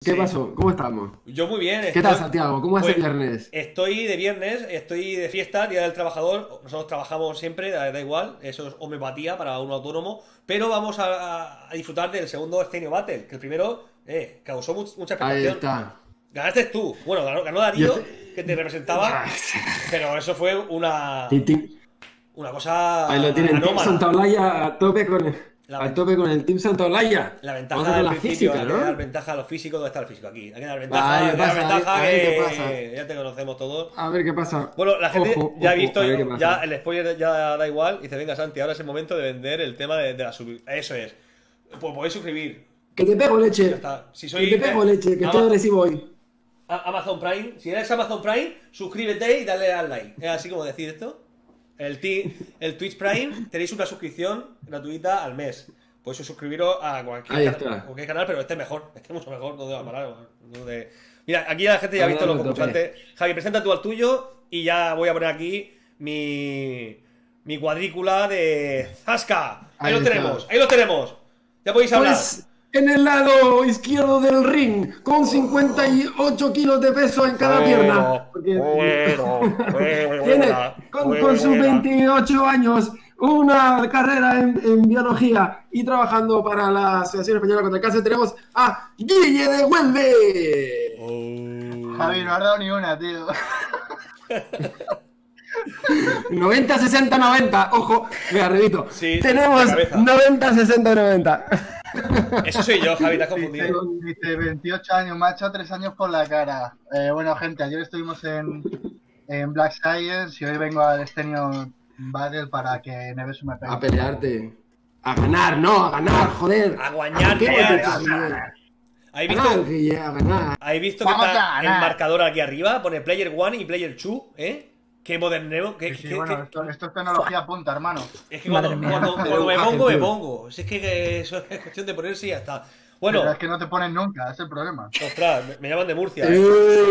¿Qué Sí. pasó? ¿Cómo estamos? Yo muy bien. ¿Qué tal, Santiago? ¿Cómo hace Pues, el viernes? estoy de viernes, estoy de fiesta, Día del Trabajador. Nosotros trabajamos siempre, da igual, eso es homeopatía para un autónomo. Pero vamos a disfrutar del segundo Scenio Battle, que el primero causó mucha Ahí expectación. está. Ganaste tú. Bueno, ganó Y Darío, este- que te representaba, pero eso fue una, Y ti- una Ahí lo cosa tiene el Team anómala. Santaolalla a tope La, a ven- tope con el Team Santaolalla. la Vamos a ventaja con del la principio, física, hay que dar ¿no? ventaja a los físicos. ¿Dónde está el físico? Aquí. Hay que dar Ahí pasa, ahí te pasa. que ya te conocemos todos. A ver qué pasa. Bueno, la gente Ojo, ya ha ojo, visto, a ver qué ya pasa. el spoiler ya da igual. Y dice, venga Santi, ahora es el momento de vender el tema de la sub. Eso es. Pues podéis suscribir. Que te pego, Ya leche. está. Si Que sois te pego, leche, que estoy agresivo hoy. Amazon Prime, si eres Amazon Prime, suscríbete y dale al like. Es así como decir esto. El Twitch Prime tenéis una suscripción gratuita al mes. Podéis suscribiros a Ahí está. cualquier canal, pero este es mejor. Este es mucho mejor, no de la parar. Mira, aquí la gente ya ha visto los Hablando concursos tope. antes. Javi, presenta tú al tuyo y ya voy a poner aquí mi cuadrícula de Zasca. Ahí Ahí lo está. tenemos, ahí lo tenemos. Ya podéis hablar. Pues en el lado izquierdo del ring, con 58 kilos de peso en cada pierna. Porque tiene con sus 28 años una carrera en biología y trabajando para la Asociación Española contra el Cáncer. Tenemos a Guille de Huelve. Javi, no has dado ni una, tío. 90, 60, 90. Ojo, me repito. Sí, Tenemos de cabeza. 90, 60, 90. Eso soy yo, Javi, te has confundido. Dice 28 años, macho, 3 años por la cara. Bueno, gente, ayer estuvimos en Black Science y hoy vengo al Scenio Battle para que Nevesu me pegue. A pelearte. A ganar, no, a ganar, joder. A guañar, ¿Qué Guille. vueltas, Guille? ¿Habéis A ganar, visto, Guille, a ganar. ¿habéis visto que Vamos está a el ganar. marcador aquí arriba? Pone Player 1 y Player 2, ¿eh? Qué moderneo. Sí, bueno, esto es tecnología punta, hermano. Es que Madre cuando, mía. cuando me pongo, me Tío. pongo. Si es que eso es cuestión de ponerse y ya está. Pero Bueno, es que no te ponen nunca, es el problema. ostras, me llaman de Murcia. Me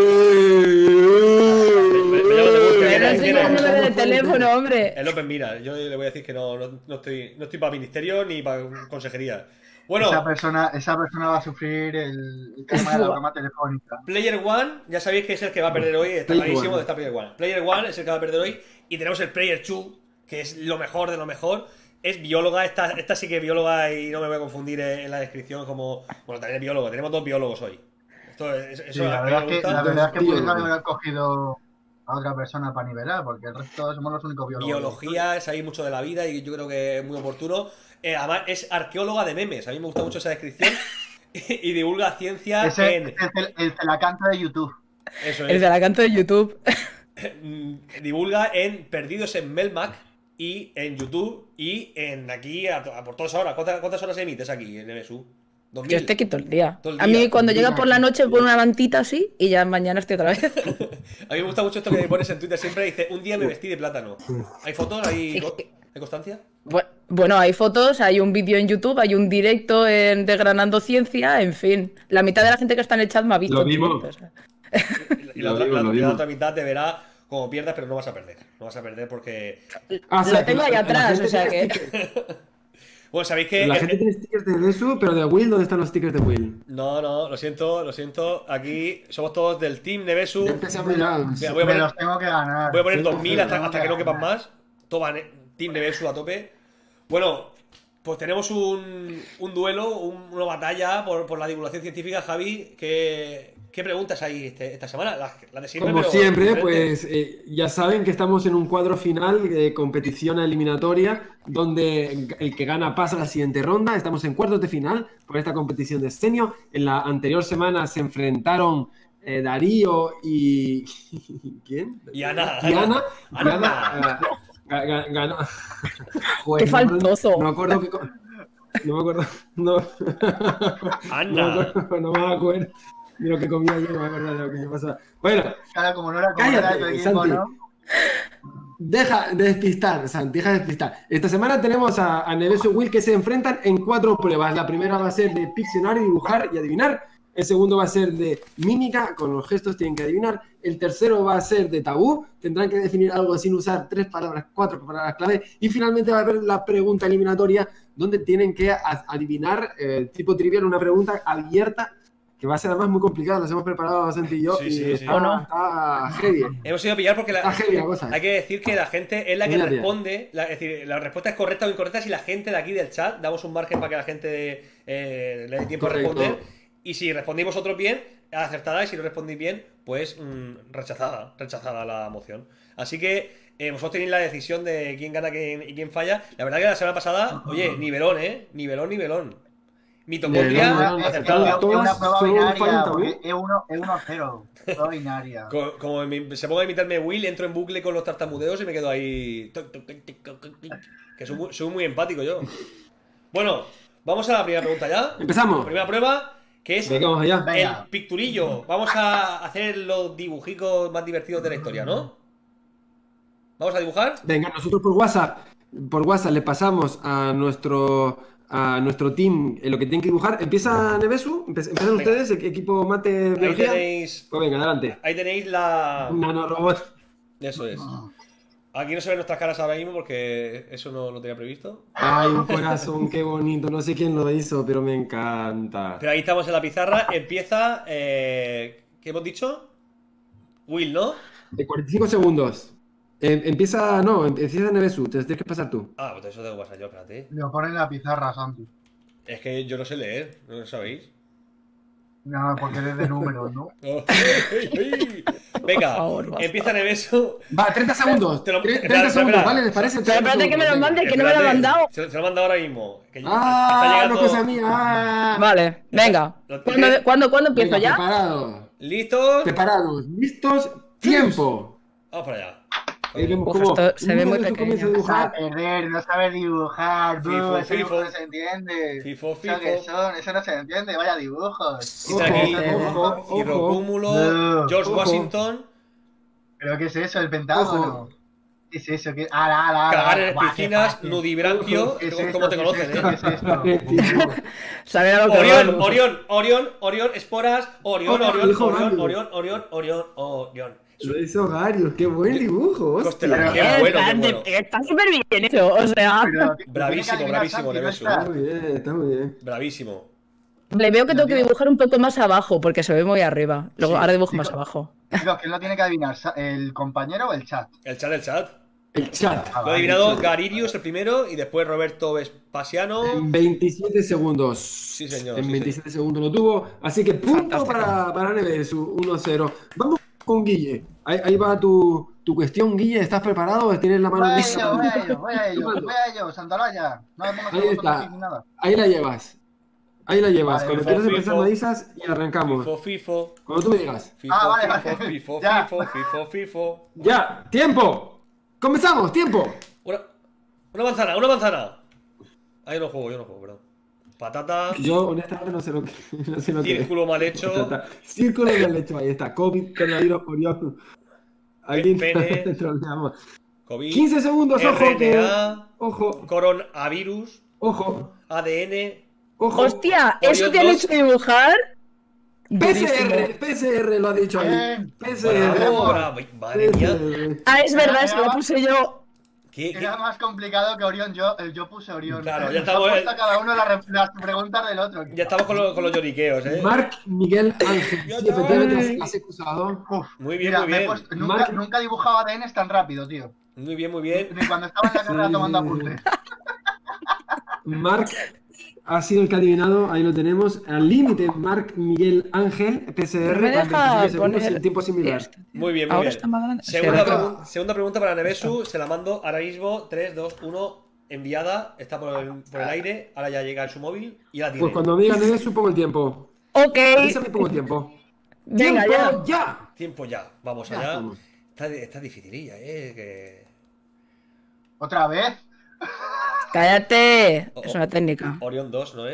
me llaman de Murcia. Pero no ¿Quién sé es? el número de teléfono, hombre. El Open Mira. Yo le voy a decir que no estoy para ministerio ni para consejería. Bueno, Esa persona va a sufrir el tema de la broma telefónica. Player One, ya sabéis que es el que va a perder hoy. Está Player clarísimo One. de esta Player One. Player One es el que va a perder hoy. Y tenemos el Player 2, que es lo mejor de lo mejor. Es bióloga, esta sí que es bióloga y no me voy a confundir en la descripción como... Bueno, también es biólogo, tenemos 2 biólogos hoy. Eso Sí, la a mí verdad me es que, gusta. la verdad es que Tío, podrían haber cogido a otra persona para nivelar, porque el resto somos los únicos biólogos. Biología, sabéis mucho de la vida y yo creo que es muy oportuno. Además, es arqueóloga de memes. A mí me gusta mucho esa descripción. Y divulga ciencia Ese en... es el celacanta de YouTube. Eso El es. de la canto de YouTube. Divulga en Perdidos en Melmac y en YouTube y en aquí por todas horas. ¿Cuántas horas emites aquí en MSU? Yo ¿2000? estoy aquí todo el día. Todo el A día. mí cuando llega por la noche me pongo una mantita así y ya mañana estoy otra vez. A mí me gusta mucho esto que pones en Twitter siempre. Dice, un día me vestí de plátano. ¿Hay fotos? ¿Hay constancia? Bueno, hay fotos, hay un vídeo en YouTube, hay un directo en Desgranando Ciencia, en fin. La mitad de la gente que está en el chat me ha visto. Lo en mismo. directo, o sea. Y la otra mitad te verá como pierdas, pero no vas a perder. No vas a perder porque... Ah, o sea, Lo tengo que ahí la atrás, gente o sea tiene que... stickers. Bueno, sabéis que... La gente tiene stickers de Nesu, pero de Will, ¿dónde están los stickers de Will? No, lo siento. Aquí somos todos del Team Nevesu. Ya empezamos ya. Mira, voy a Me poner, los tengo que ganar. voy a poner Sí, 2000 sí, hasta que no quepan más. Toma, Team Nevesu a tope. Bueno, pues tenemos un duelo, una batalla por la divulgación científica, Javi. ¿Qué preguntas hay esta semana? La de siempre, Como pero siempre, diferente. pues ya saben que estamos en un cuadro final de competición eliminatoria donde el que gana pasa a la siguiente ronda. Estamos en cuartos de final por esta competición de Scenio. En la anterior semana se enfrentaron Darío y... ¿Quién? Y Ana. Y Ana. Ana. Ganó. Joder, ¡Qué faltoso! No me acuerdo qué... No me acuerdo... No, Ana. no me acuerdo de lo que comía ayer, no me acuerdo de lo que me pasaba. Bueno, Claro, como no era cállate, de tu equipo, Santi. ¿no? Deja de despistar, Santi, deja de despistar. Esta semana tenemos a Nevesu y Will que se enfrentan en 4 pruebas. La primera va a ser de Pictionary, dibujar y adivinar. El segundo va a ser de mímica, con los gestos tienen que adivinar. El tercero va a ser de tabú, tendrán que definir algo sin usar 3 palabras, 4 palabras clave. Y finalmente va a haber la pregunta eliminatoria, donde tienen que adivinar, tipo trivial, una pregunta abierta que va a ser además muy complicado. Nos hemos preparado Santi y yo. Sí, y sí, sí. está, ¿O no? está heavy. Hemos ido a pillar porque Está heavy la cosa. hay que decir que la gente es la que Mira, mira. responde. Es decir, la respuesta es correcta o incorrecta si la gente de aquí del chat damos un margen para que la gente le dé tiempo Correcto. a responder. Y si respondéis vosotros bien, acertada. Y si no respondéis bien, pues rechazada la moción. Así que vosotros tenéis la decisión de quién gana y quién falla. La verdad que la semana pasada, oye, nivelón, Nivelón. Mitocondria Nivelón, acertada. Es una Todas prueba son binaria, falta, porque es 1-0. Prueba binaria. Como se ponga a imitarme Will, entro en bucle con los tartamudeos y me quedo ahí. Que soy muy empático yo. Bueno, vamos a la primera pregunta ya. Empezamos. Primera prueba, que es Venga, vamos allá. Venga. el picturillo. Vamos a hacer los dibujicos más divertidos de la historia, ¿no? ¿Vamos a dibujar? Venga, nosotros por WhatsApp le pasamos a nuestro team lo que tienen que dibujar. Empieza Nevesu, empiezan Venga. ustedes, el equipo mate Ahí biología. tenéis. Pues venga, adelante. Ahí tenéis la. Un nanorobot. Eso es. Aquí no se ven nuestras caras ahora mismo porque eso no lo tenía previsto. Ay, un corazón, qué bonito. No sé quién lo hizo, pero me encanta. Pero ahí estamos en la pizarra. Empieza. ¿Qué hemos dicho? Will, ¿no? De 45 segundos. Empieza Nevesu, te tienes que pasar tú. Ah, pues eso tengo que pasar yo, espérate. Lo pone en la pizarra, Santi. Es que yo no sé leer, ¿no lo sabéis? No, porque eres de números, ¿no? Venga, Por favor, basta. empieza Nevesu. Va, 30 segundos. Te lo- 30 espera, segundos, espera. ¿vale? ¿Les parece? Pero espérate que me lo mande, que no me lo ha Espérate, mandado. Se lo he mandado ahora mismo. Que está Ah, no, llegando. cosa mía. Ah. Vale, venga. Lo ¿Cuándo empiezo Venga, ya? preparados. ¿Listos? Preparados. ¿Listos? Tiempo. Vamos para allá. Ahí vemos Uf, cómo esto se ve muy Nevesu comienza a pequeño. No sabe dibujar. perder, no sabe dibujar, Fifo, bro. Ese dibujo fifo. no se entiende. Fifo, ¿Eso qué fifo. son? Eso no se entiende, vaya dibujos. Está aquí. Ojo. Hidrocúmulo, No. George Ojo. Washington, ¿Pero qué es eso? ¿El Pentágono? Ojo. ¿Qué es eso? ¿Qué? ¡Ala! cagar en Buah, qué piscinas, fácil. nudibranquio. ¿Qué es esto? ¿Cómo te ¿Qué es conocen, esto? eh? ¿Qué es esto? Saber a lo que Orión, esporas, Orión. Lo hizo Garius, qué buen dibujo, hostia. Constelación. Qué bueno, qué bueno. Está súper bien hecho, o sea. Pero, Bravísimo, tiene que adivinar, bravísimo, Santi, no Nevesu. está. Está muy bien, está muy bien. Bravísimo. Le veo que tengo que dibujar un poco más abajo, porque se ve muy arriba. Luego, Sí, ahora dibujo sí, más co- abajo. Chicos, ¿quién lo tiene que adivinar? ¿El compañero o el chat? El chat. El chat. Ah, Lo ha adivinado Garirius el primero y después Roberto Vespasiano. En 27 segundos. Sí, señor, En sí, 27 segundos lo tuvo. Así que punto para Nevesu, 1-0. Vamos con Guille. Ahí va tu cuestión, Guille. ¿Estás preparado? ¿Tienes la mano lista? Voy a ello, Santalaya. No me pongas Ahí el está. botón ni nada. Ahí la llevas. Ahí la llevas. Vale, Cuando fifo, quieras empezar fifo. me dices y arrancamos. Fifo. Cuando tú me digas. Vale. Ya. Fifo. ¡Ya! ¡Tiempo! ¡Comenzamos! ¡Tiempo! Una manzana. Ah, yo no juego, perdón. Patata, Yo, honestamente, no sé lo que es. círculo mal hecho, Círculo mal hecho, ahí está. COVID, coronavirus, Orión. Aquí Pene. troleamos. COVID, 15 segundos, ojo, que. RNA, Ojo, coronavirus, ojo, ADN, ojo. Hostia, Orión ¿eso te han 2. hecho dibujar? PCR lo ha dicho ahí. Bien. PCR. Bravo, madre mía. PCR. Ah, es verdad, se la puse yo. ¿Qué? Era más complicado que Orión, yo puse Orión. Claro, ya Nos estamos ha puesto cada uno las preguntas del otro. Ya estamos con los lloriqueos, Marc Miguel Ángel. Sí, efectivamente las he usado. Uf, Muy bien, mira, muy me he bien. puesto- Marc- nunca he dibujado ADNs tan rápido, tío. Muy bien. Ni cuando estaba en la carrera Sí, tomando sí. apuntes. Marc ha sido el que ha adivinado, ahí lo tenemos. Al límite, Marc Miguel Ángel, PCR, Me deja con 25 segundos poner en tiempo similar. esto. Muy bien. Ahora está más grande. Segunda, Sí, segunda pregunta para Nevesu. Se la mando ahora mismo. 3, 2, 1. Enviada. Está por el aire. Ahora ya llega en su móvil. Y la tiene. Pues cuando me digan eso, pongo el tiempo. Ok. Avísame, pongo el tiempo. Venga, ¡Tiempo, ya. ya! Tiempo ya. Vamos Ya allá. estamos. Está dificililla, que... ¿Otra vez? Cállate. Es una técnica. Orión 2, ¿no es?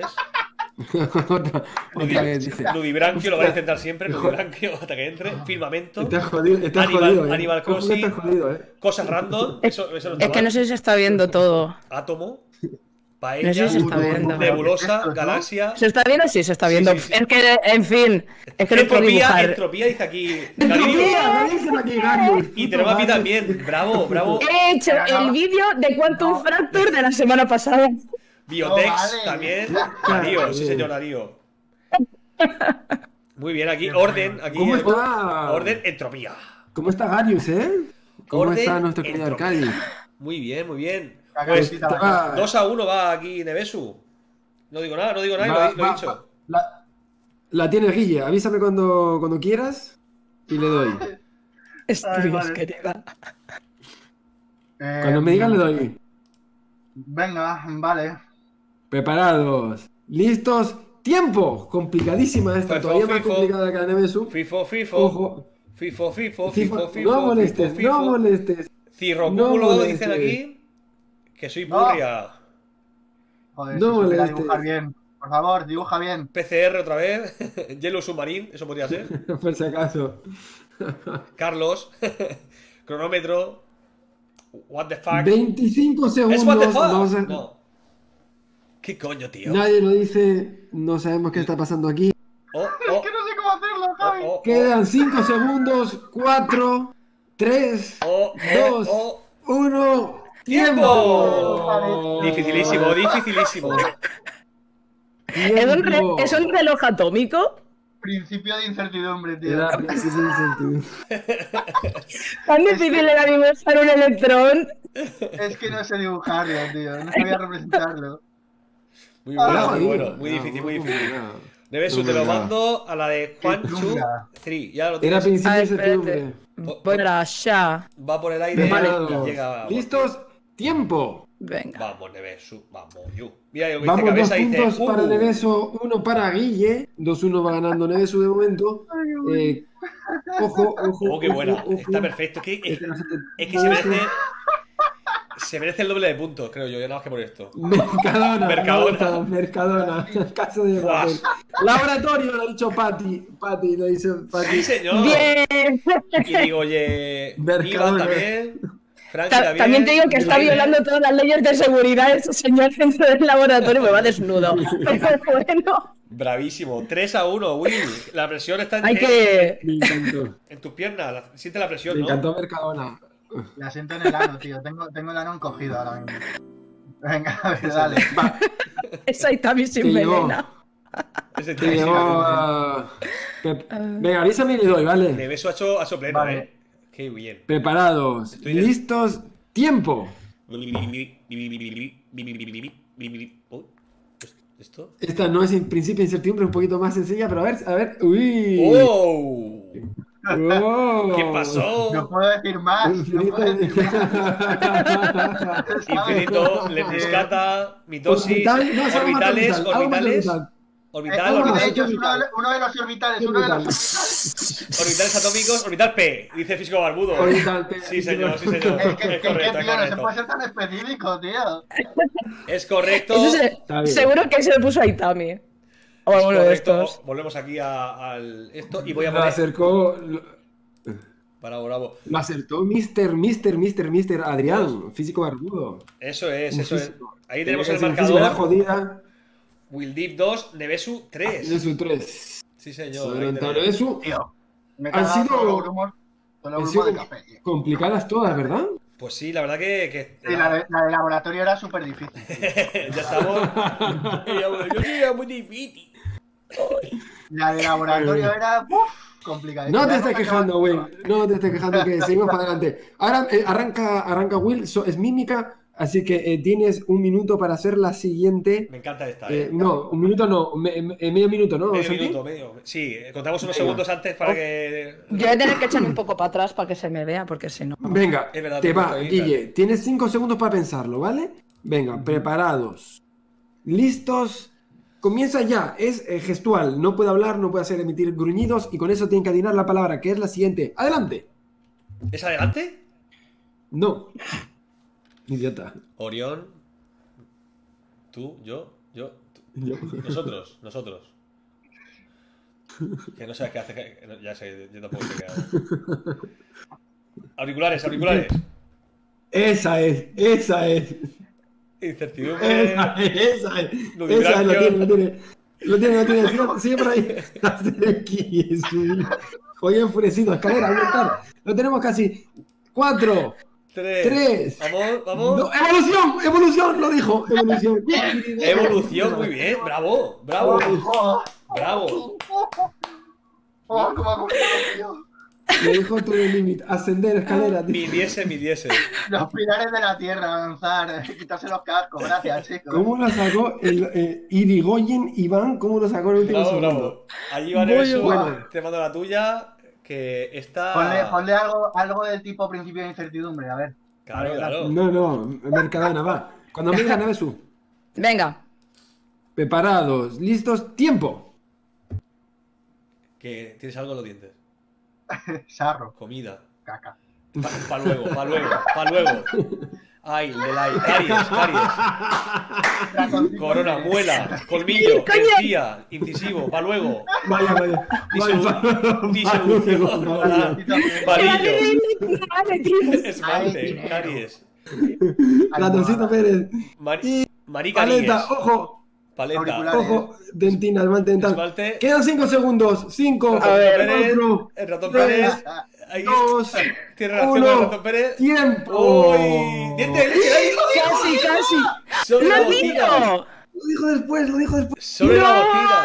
otra vez, dice. Nudibranquio, lo vais a intentar siempre. Nudibranquio hasta que entre. Firmamento. Estás jodido, Animal Ojo que Crossing. estás jodido, Cosas random. Eso no está Es que no mal. sé si se está viendo todo. Átomo. No sé Paella. si se está viendo. Nebulosa. ¿Esto, no? Galaxia. ¿Se está viendo? Sí, se está Sí, viendo. sí, sí. Es que, en fin, es que no puedo dibujar. Entropía dice aquí. Entropía, lo dicen aquí, Garius. Y tenemos aquí también. Bravo. He hecho el vídeo de Quantum Fracture de la semana pasada. Biotex No, vale. también. Darío, sí señor, Darío. Muy bien, aquí orden, aquí ¿Cómo está? orden, entropía. ¿Cómo está Garius, ¿Cómo Orden, está nuestro querido entropía. Arcadi? Muy bien, muy bien. La Pues cabecita te va- 2-1 va aquí Nevesu. No digo nada, y Va- lo he va- dicho. la tienes, Guille. Avísame cuando quieras y le doy. Ay, Estoy vale. querida. Cuando me digas le doy. Venga, vale. Preparados. ¿Listos? ¡Tiempo! Complicadísima esta, Fifo, todavía más fifo. complicada que la Nevesu. Fifo. Ojo. Fifo. No molestes, no molestes. Cirrocúmulo, No dicen molestes. aquí. Que soy No. purria. Joder, No si supiera molestes. dibujar bien. Por favor, dibuja bien. PCR otra vez. Yellow Submarine, eso podría ser. Por si acaso. Carlos. Cronómetro. What the fuck. 25 segundos. ¿Es what the fuck? Vamos a- No. ¿Qué coño, tío? Nadie lo dice. No sabemos qué está pasando aquí. Oh, Es que no sé cómo hacerlo, Javi. Quedan 5 segundos. 4, 3, 2, 1. ¡Tiempo! Dificilísimo, dificilísimo. ¿Es un reloj atómico? Principio de incertidumbre, tío. Era principio de incertidumbre. ¿Tan difícil era dibujar un electrón? Es que no sé dibujarlo, tío. No sabía representarlo. Muy bueno, Ah, muy bueno. No, Muy difícil, muy difícil. complicado. Nevesu, te lo Complicado. mando a la de Juanchu chunga. 3. Ya lo Era tienes. principio de espérate. incertidumbre. Voy a ya. Va por el aire y Preparados. llega. ¿Listos? ¡Tiempo! Venga. Vamos, Nevesu, vamos, you. Mira lo que dice Vamos, 2 cabeza, dice. puntos para Nevesu, 1 para Guille. 2-1 va ganando Nevesu de momento. Ojo. Oh, qué buena. ojo. Está perfecto. Este no se te- Es que se merece. Se merece el doble de puntos, creo yo. Ya nada más que por esto. Mercadona. Mercadona. Mercadona. Caso de Fuas. papel. Laboratorio, lo ha dicho Pati. Pati, lo dice Pati. Sí, señor. Bien. Y digo, oye. Mercadona. Iván también. Frankie también. También te digo que está violando todas las leyes de seguridad ese señor dentro del laboratorio, me va desnudo. Pero bueno, Bravísimo. 3-1, Will. La presión está hay que... Me encantó. en tus piernas. Siente la presión, Me ¿no? encantó Mercadona. La siento en el ano, tío. Tengo el ano encogido ahora mismo. Venga, a ver, dale. Esa y también sin Te llegó. melena. Ese Te llegó Venga, avísame y le doy, ¿vale? Nevesu ha hecho pleno, Vale. Qué bien. Preparados. Estoy ¿Listos? ¡Tiempo! Oh, ¿esto? Esta no es en principio de incertidumbre, un poquito más sencilla, pero a ver. ¡Uy! ¡Oh! ¡Oh! ¿Qué pasó? No puedo decir más. No Infinito. puedo decir más. Infinito, lemniscata, mitosis, Orbital, no, es algo más orbitales, orbital, algo más orbitales, orbital. orbital, algo más De orbital, hecho, es uno de los orbitales. Uno de los orbitales atómicos, orbital P, dice físico barbudo. Orbital P. Sí, señor, sí, señor. Es que, Es correcto, es tío, no se correcto. puede ser tan específico, tío. Es correcto. Eso Está bien. seguro que se lo puso Aitami. O Es alguno de correcto. estos. Volvemos aquí al esto y voy a Lo poner. acercó. Bravo. Lo acertó Mr. Adrián, físico barbudo. Eso es, Un eso es. físico. Ahí tenemos el Tenía que ser física marcador. jodida. Will Deep 2, Nevesu 3. De su 3. Sí, señor. Sobre ahí Antonio tenemos. Nevesu. Tío. Me he Han cagado sido- todos los grumos. Todos los Han grumos de sido café, tío. complicadas todas, ¿verdad? Pues sí, la verdad que Sí, la de laboratorio era súper difícil. ya estamos. Yo era muy difícil. La de laboratorio era complicada. No te estés quejando, Will. No te estés quejando, que seguimos para adelante. Ahora arranca Will, es mímica, así que tienes un minuto para hacer la siguiente. Me encanta esta, No, un minuto no, medio minuto, ¿no? Medio Santi? minuto, medio. Sí, contamos unos Venga. segundos antes para que. Yo voy a tener que echar un poco para atrás para que se me vea, porque si no... Venga, Es verdad, te te va, gusta, Guille. Tienes 5 segundos para pensarlo, ¿vale? Venga, preparados. ¿Listos? Comienza ya, es gestual, no puede hablar, no puede hacer emitir gruñidos y con eso tienen que adivinar la palabra, que es la siguiente. ¡Adelante! ¿Es adelante? No. Idiota. Orión. Tú, yo. Tú. Nosotros. Que no sabes qué hace. Ya sé, yo tampoco sé qué hace. Auriculares. Esa es. Incertidumbre. Esa es, lo Ludibranquio. tiene. Lo tiene. Sigue por ahí. Aquí es un joya enfurecido. Escalera, aumentar. Lo tenemos casi. 4, 3. Vamos. No, evolución, lo dijo. Evolución. Evolución, muy bien. Bravo. Oh, Bravo. Oh, ¿cómo ha cogido, tío? Le dijo tu límite. Ascender escalera, tío. Mi diésel. Los pilares de la tierra, avanzar, quitarse los cascos. Gracias, chicos. ¿Cómo lo sacó el Irigoyen Iván? ¿Cómo lo sacó en el último Bravo, segundo? bravo. Allí va Nevesu, bueno. te mando la tuya, que está... Ponle algo del tipo principio de incertidumbre, a ver. Claro, claro. No, Mercadona, va. Cuando me diga Nevesu. Venga. Preparados, listos, tiempo. Que tienes algo en los dientes. Sarro, Comida. caca. Pa' luego. Ay, el del aire. Caries. Corona, muela, colmillo, encía, incisivo, pa' luego. Vaya. Disolución, Vaya. palillo, Ay, esmalte, dinero. caries. Ratoncito Pérez. Marica Paleta, Níguez. ojo. Paleta. Auriculares. Ojo, dentina, esmalte dental. Esmalte. Quedan 5 segundos. 5, Ratón Pérez. 4, El ratón 3, Pérez. Ahí 2, tiene relación con el 1. ratón Pérez. ¡Tiempo! ¡Uy! ¡Diente de leche ahí! Casi. Sobre ¡Lo la has bocina. visto! Lo dijo después. Sobre la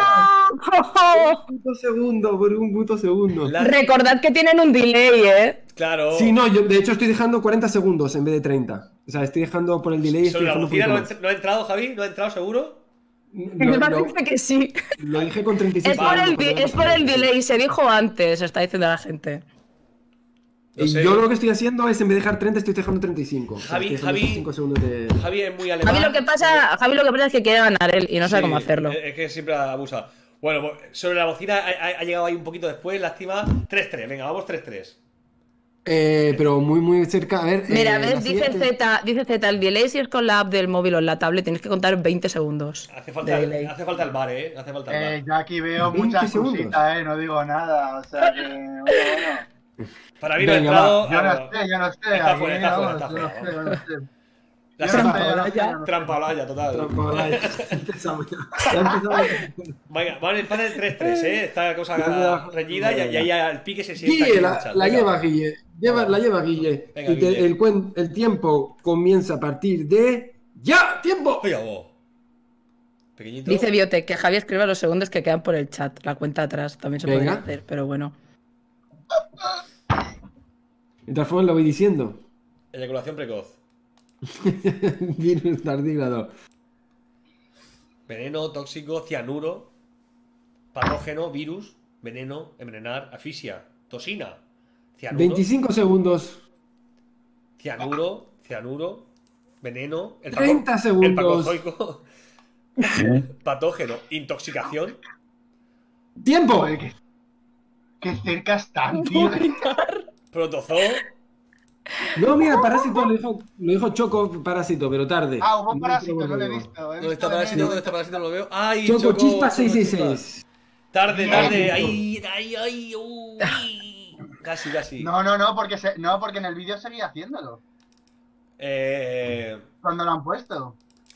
bocina. Un puto segundo, por un puto segundo. Recordad que tienen un delay, ¿eh? Claro. Sí, no, yo de hecho estoy dejando 40 segundos en vez de 30. O sea, estoy dejando por el delay. Sobre Estoy la dejando un bocina poquito no ha entrado, Javi. ¿No ha entrado seguro? más. Me parece que sí. Lo dije con 36 Es por, el, segundos, es por el delay, se dijo antes, está diciendo la gente. No Y sé. yo lo que estoy haciendo es, en vez de dejar 30, estoy dejando 35. O sea, Javi, estoy dejando Javi. 5 segundos de... Javi es muy alemán. Javi lo que pasa es que quiere ganar él y no sabe Sí, cómo hacerlo. Es que siempre abusa. Bueno, pues, sobre la bocina ha llegado ahí un poquito después, lástima. 3-3, venga, vamos 3-3. Pero muy cerca. A ver. Mira, la ves, dice siguiente- Z, el delay si es con la app del móvil o en la tablet, tienes que contar 20 segundos. Hace falta, de delay. hace falta el bar, ¿eh? Hace falta el bar. Yo aquí veo 20 muchas segundos. cositas, no digo nada. O sea que. Bueno. Para mí no ha Venga, entrado. Yo ah, no sé. Está aquí, fuera, está fuera, vamos, está yo no fuera. sé, yo no sé. La Yo no trampa, sé, yo no sé, yo no sé. trampa Olaya, total. Ya empezamos ya. Ya empezamos. Venga, van en 3-3, ¿eh? Está cosa reñida y ahí el pique se sienta. aquí Guille, en el la chat. lleva Venga. Guille. La lleva Guille. Venga, Y Guille. el tiempo comienza a partir de. ¡Ya! ¡Tiempo! Oiga, vos. Pequeñito. Dice Biotech que Javi escriba los segundos que quedan por el chat. La cuenta atrás también se Venga. podría hacer, pero bueno. De todas formas lo voy diciendo. Eyaculación precoz. Virus tardígrado. Veneno, tóxico, cianuro, patógeno, virus, veneno, envenenar, asfixia, toxina, cianuro, 25 segundos. cianuro, veneno, 30 segundos. el pacozoico, patógeno, intoxicación, ¡Tiempo! Joder, qué cerca están, tío. protozoo, No, mira, parásito lo dijo Choco, parásito, pero tarde. Ah, hubo No parásito, lo no lo he veo. visto. ¿dónde está parásito? ¿Dónde está parásito? No lo veo. ¡Ay, Choco, chispa Choco, 666. Tarde, Bien. ahí, uy. Casi. No, porque en el vídeo seguía haciéndolo. Cuando lo han puesto.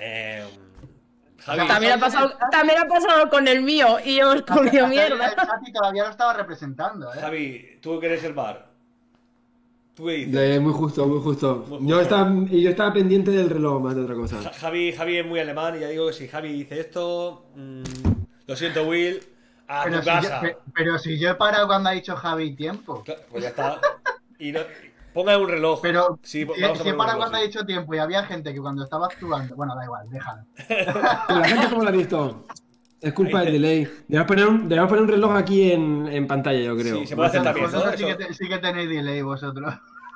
Javi, También ha pasado con el mío y hemos comido El mierda. chat y todavía lo estaba representando, Javi, tú que eres el bar. ¿Tú qué dices? Muy justo. Muy justo. Yo estaba pendiente del reloj más de otra cosa. Javi es muy alemán y ya digo que si Javi dice esto, lo siento Will, a tu casa. Pero si yo he parado cuando ha dicho Javi tiempo. Claro, pues ya está. Y no, ponga un reloj. Pero Sí, si vamos a he poner un parado reloj, cuando sí. ha dicho tiempo y había gente que cuando estaba actuando. Bueno, da igual, déjalo. Pero la gente, ¿cómo lo ha visto? Es culpa del delay. Debemos poner un reloj aquí en pantalla, yo creo. Sí, se puede hacer también, ¿no? Vosotros Eso. sí que tenéis delay vosotros.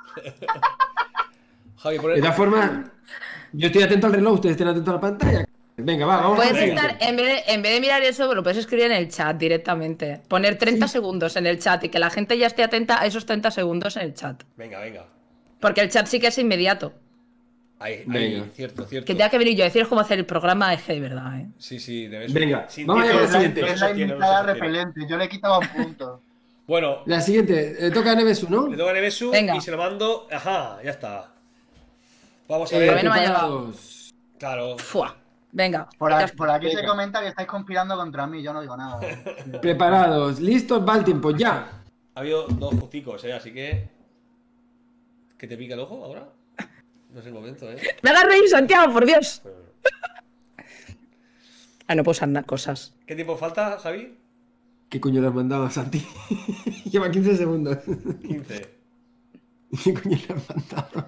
Javi, De todas formas, yo estoy atento al reloj, ustedes estén atentos a la pantalla. Venga, vamos a Puedes ver. estar, en vez de mirar eso, lo puedes escribir en el chat directamente. Poner 30 segundos en el chat y que la gente ya esté atenta a esos 30 segundos en el chat. Venga. Porque el chat sí que es inmediato. Ahí, Venga. cierto. Que tenga que venir yo a decir cómo hacer el programa de verdad, ¿eh? Sí, debes. Venga, Sin vamos a tiempo, ver Es la la, siguiente. no se es la sostiene, no se invitada sostiene. repelente. Yo le he quitado un punto. Bueno, La siguiente, toca a Nevesu, ¿no? le toca a Nevesu Venga. y se lo mando. Ajá, ya está. Vamos a a ver. mí no me ha preparados. Claro. Fua. Venga. Por, ya aquí, está. por aquí se Venga. comenta que estáis conspirando contra mí. Yo no digo nada. Preparados, listos, va el tiempo, ya. Ha habido dos justicos, así que. ¿Que te pica el ojo ahora? No es el momento, Me hagas reír, Santiago, por Dios. No puedo usar cosas. ¿Qué tiempo falta, Javi? ¿Qué coño le has mandado a Santi? Lleva 15 segundos. 15. ¿Qué coño le has mandado?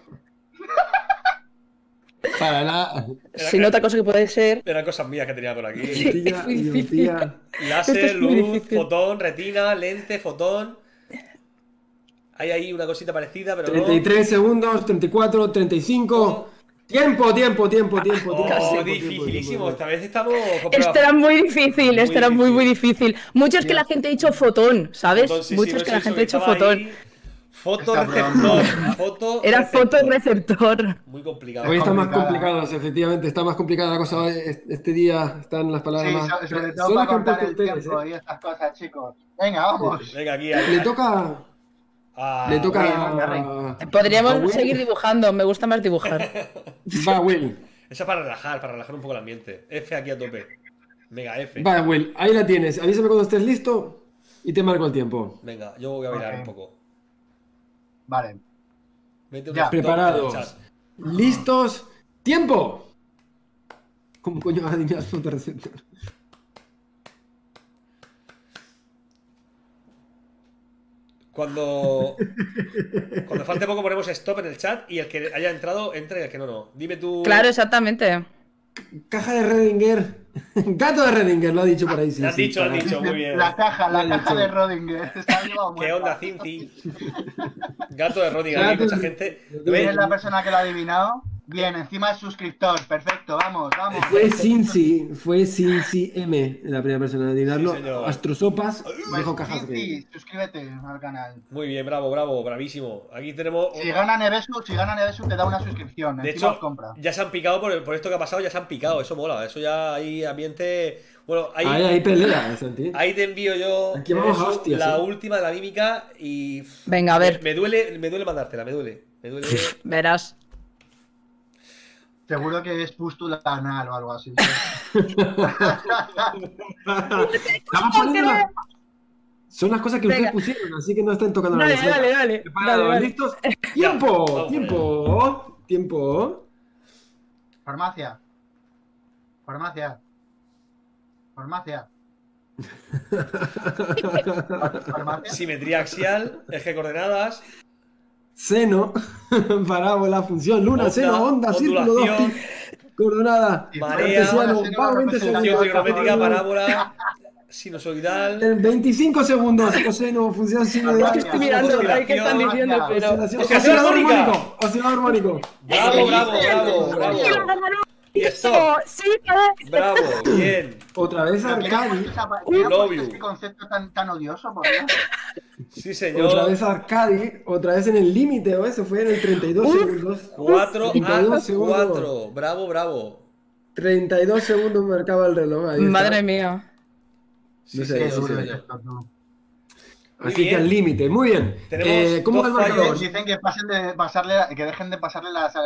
Para nada. Sin otra cosa que puede ser. Eran cosas mías que tenía por aquí. Tía, muy tío, difícil. tía. Láser, Esto es muy luz, difícil. fotón, retina, lente, fotón. Hay ahí una cosita parecida, pero 33 segundos, 34, 35. Tiempo. no. Casi. Oh, dificilísimo. Esta vez estamos con Este era muy difícil, este era muy, muy difícil. difícil. Muchos que la gente ha dicho fotón, ¿sabes? Fotón, sí, Muchos no que sé la eso gente ha dicho estaba fotón. ahí. Fotorreceptor. Era fotorreceptor. Muy complicado. Hoy están más complicada. complicados, efectivamente. Está más complicada la cosa hoy. Este día están las palabras Sí, más. sobre Son todo las para que han contar puesto el ustedes, tiempo ¿eh? y estas cosas, chicos. Venga, vamos. Venga, aquí. Le toca. Ah, Le toca. venga, a Podríamos Will. seguir dibujando, me gusta más dibujar. Va, Will. Esa para relajar un poco el ambiente. F aquí a tope. Mega F. Va, Will. Ahí la tienes. Avísame cuando estés listo y te marco el tiempo. Venga, yo voy a bailar Ok. un poco. Vale. Mete un Ya. stop en el Preparados. chat. ¿Listos? ¡Tiempo! ¿Cómo coño vas a adivinar fotorreceptor? Cuando falte poco ponemos stop en el chat y el que haya entrado, entre y el que no. Dime tú. Claro, exactamente. Caja de Redinger. Gato de Redinger, lo ha dicho por ahí. Sí, Lo has sí, dicho, lo has para- dicho, muy bien. La caja Lo he dicho. de Rodinger. Está llevado ¿Qué muerta. onda, Cinti? Gato de Rodin, hay Gato- mucha gente. ¿Quién es ¿Ves? la persona que lo ha adivinado? Bien, encima es suscriptor. Perfecto, vamos. Fue Cincy M, la primera persona de adivinarlo. Sí, señor. Astrosopas, Pues, dijo cajas sí, de sí, suscríbete al canal. Muy bien, bravo, bravísimo. Aquí tenemos. Si gana Nevesu te da una suscripción. De Encima os hecho, compra. ya se han picado por esto que ha pasado, ya se han picado. Eso mola, eso ya hay ambiente. Bueno, Ahí pelea, Santi. ahí te envío yo Aquí vamos a eso, hostias, la ¿eh? última de la mímica y. Venga, a ver. Me duele mandártela, me duele. Verás. Seguro que es pústula anal o algo así. Estamos poniendo las- Son las cosas que ustedes Venga. pusieron, así que no estén tocando la Dale, mesa. dale. Preparados, Vale. ¿listos? Ya, ¡Tiempo! vamos ¡Tiempo! Farmacia. Farmacia. Farmacia. Farmacia. Simetría axial, eje coordenadas, Seno, parábola, función, luna, Onda, seno, onda, círculo, ondulación, dos, coordenada, marea, cartesiano, seno, va, 20 función función segundos, trigonométrica, parábola, sinusoidal. 25 segundos, coseno, función sinusoidal. Es que estoy mirando ahí que están diciendo, pero. Oscilador armónico, oscilador armónico. Bravo. Y stop. Sí, Bravo, bien. Otra vez Arcadi, Love you. Este concepto tan odioso, por Dios. Sí, otra señor. vez Arcadi, otra vez en el límite, ¿o? Se fue en el 32 segundos. 4 a 32 segundos. 4. Bravo. 32 segundos marcaba el reloj. Ahí está. Madre mía. Sí, No sé, Qué sí, duro sí. es esto, tú. Así Muy que al bien. límite, muy bien. Tenemos ¿Cómo dos va el marcador? Dicen que que dejen de pasarle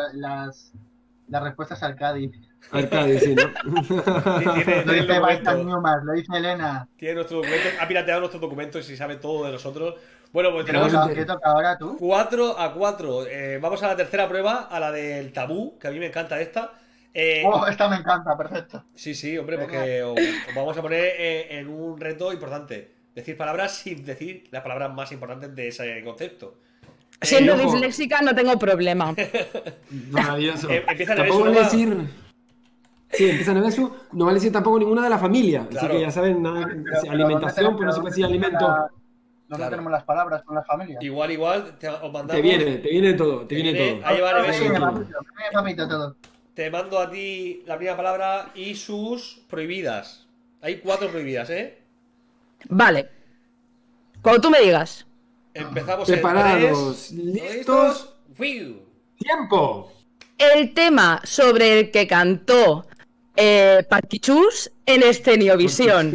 las respuestas al Cádiz. Arcadi, sí, ¿no? Tiene Lo el dice Bastian documento. Newman, lo dice Elena. Tiene nuestro documento. Ha pirateado nuestros documentos y sabe todo de nosotros. Bueno, pues ¿Qué tenemos Tenemos- toca ahora tú? 4 a 4. Vamos a la tercera prueba, a la del tabú, que a mí me encanta esta. Oh, esta me encanta, perfecto. Sí, hombre, porque os vamos a poner en un reto importante. Decir palabras sin decir las palabras más importantes de ese concepto. Siendo ojo. disléxica no tengo problema. Maravilloso. Empieza a Tampoco Nevesu, vale ¿no? decir. Sí, empieza Nevesu. No vale decir tampoco ninguna de la familia. Claro. Así que ya saben, nada, Pero alimentación, pues no se puede decir alimento. ¿Dónde Claro. tenemos las palabras con la familia? Igual, os mandamos. Te viene todo, te viene todo. a llevar Venga, Nevesu. papito, todo. Te mando a ti la primera palabra y sus prohibidas. Hay 4 prohibidas, ¿eh? Vale. Cuando tú me digas. Empezamos Preparados, en 3, listos. ¡Fiu! ¡Tiempo! El tema sobre el que cantó Paquichus en Esteniovisión.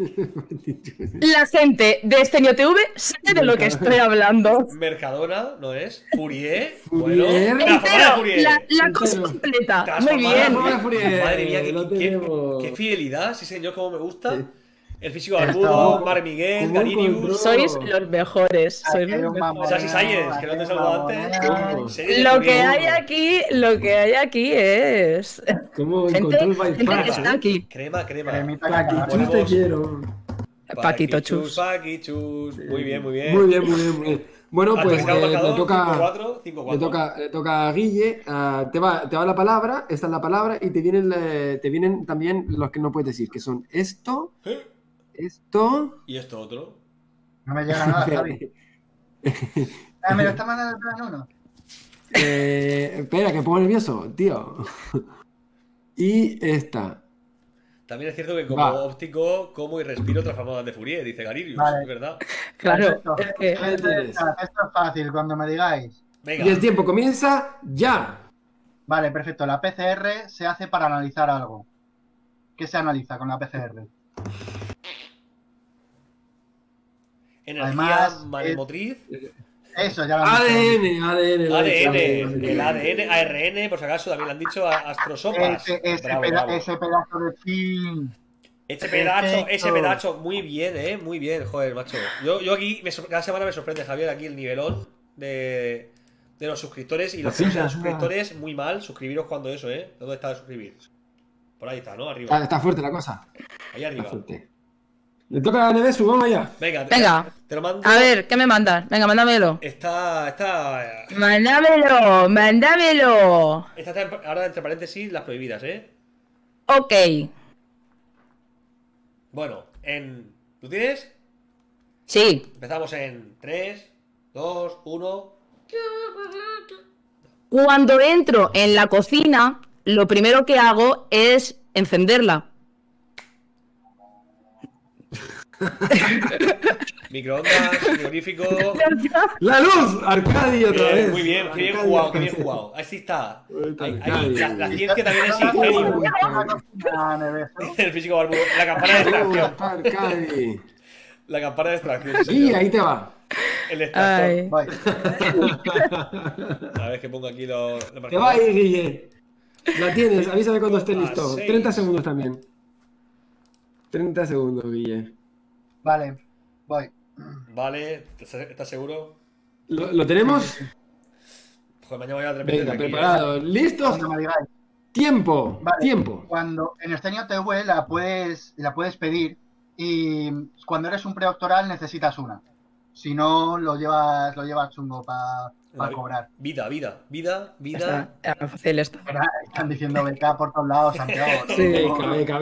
La gente de Estenio TV sabe de lo que estoy hablando. Mercadona, ¿no es? Fourier. Fourier. Bueno, la forma de Entero, Fourier. la cosa Entero. completa. Muy Transformada bien. Forma de Fourier. Madre mía, Lo tenemos. qué fidelidad, sí señor, cómo me gusta. Sí. El físico barbudo, Mar Miguel, ¿Cómo Garinius. encontró? Sois los mejores. Sois Hay los un mejores. mamón. Sassy Science, que no te he saludado antes. ¿Cómo? Serie de Lo que Fourier. hay aquí es ¿Cómo gente, encontró el gente que bypass? está aquí. Crema. Cremita Paquichus, cacao. te quiero. Paquito Chus. Paquichus. Muy bien, muy bien. Muy bien, muy bien, muy bien. Bueno, pues Actualizado le marcador, toca, 5-4. le toca a Guille. Te va la palabra, esta es la palabra, y te vienen también los que no puedes decir, que son esto, esto. ¿Y esto otro? No me llega nada, Javi. Me lo está mandando el plan 1. Espera, que me pongo nervioso, tío. Y esta. También es cierto que como óptico, como y respiro transformadas de Fourier, dice Garirius, Vale. es verdad. Claro, Perfecto. es que... Ahí tienes. Esto es fácil, cuando me digáis. Venga. Y el tiempo comienza ya. Vale, perfecto. La PCR se hace para analizar algo. ¿Qué se analiza con la PCR? Energía Además, maremotriz. Eso, ya lo han dicho. ADN. ADN, el ADN, ARN, por si acaso, también lo han dicho astrosopas. Ese Bravo, bravo. pedazo de fin. Ese Perfecto. pedazo, muy bien, muy bien, joder, macho. Yo aquí, cada semana me sorprende, Javier, aquí el nivelón de los suscriptores y los que no sean suscriptores, muy mal. Suscribiros cuando eso, ¿Dónde está el suscribir? Por ahí está, ¿no? Arriba. Está fuerte la cosa. Ahí arriba. Está fuerte. Le toca a Nevesu, vamos allá. Venga, te lo mando. A ver, ¿qué me mandas? Venga, mándamelo. Está Mándamelo. ahora entre paréntesis las prohibidas, Ok. Bueno, ¿lo tienes? Sí. Empezamos en 3, 2, 1. Cuando entro en la cocina, lo primero que hago es encenderla. Microondas, frigorífico. ¡La luz! Arcadi otra vez. Muy bien, qué bien jugado, qué bien jugado. Así está. Ahí, la ciencia también es ingenio. El físico barbudo. La campana de extracción. Arcadi. La campana de extracción. Y señor. ahí te va. El extractor. Ay. Voy. A ver que pongo aquí los. Te va ahí, Guille. La tienes, avísame cuando estés listo. 6. 30 segundos también. 30 segundos, Guille. Vale, voy. Vale, ¿estás seguro? ¿Lo tenemos? Joder, mañana voy a repetir Venga, aquí. preparados. ¿Listos? Cuando me digáis. Tiempo. Vale. Tiempo. Cuando en Estenio TV la puedes pedir y cuando eres un predoctoral necesitas una. Si no, lo llevas chungo para cobrar. Vida. Está fácil esto. Están diciendo beca por todos lados, Santiago. Beca.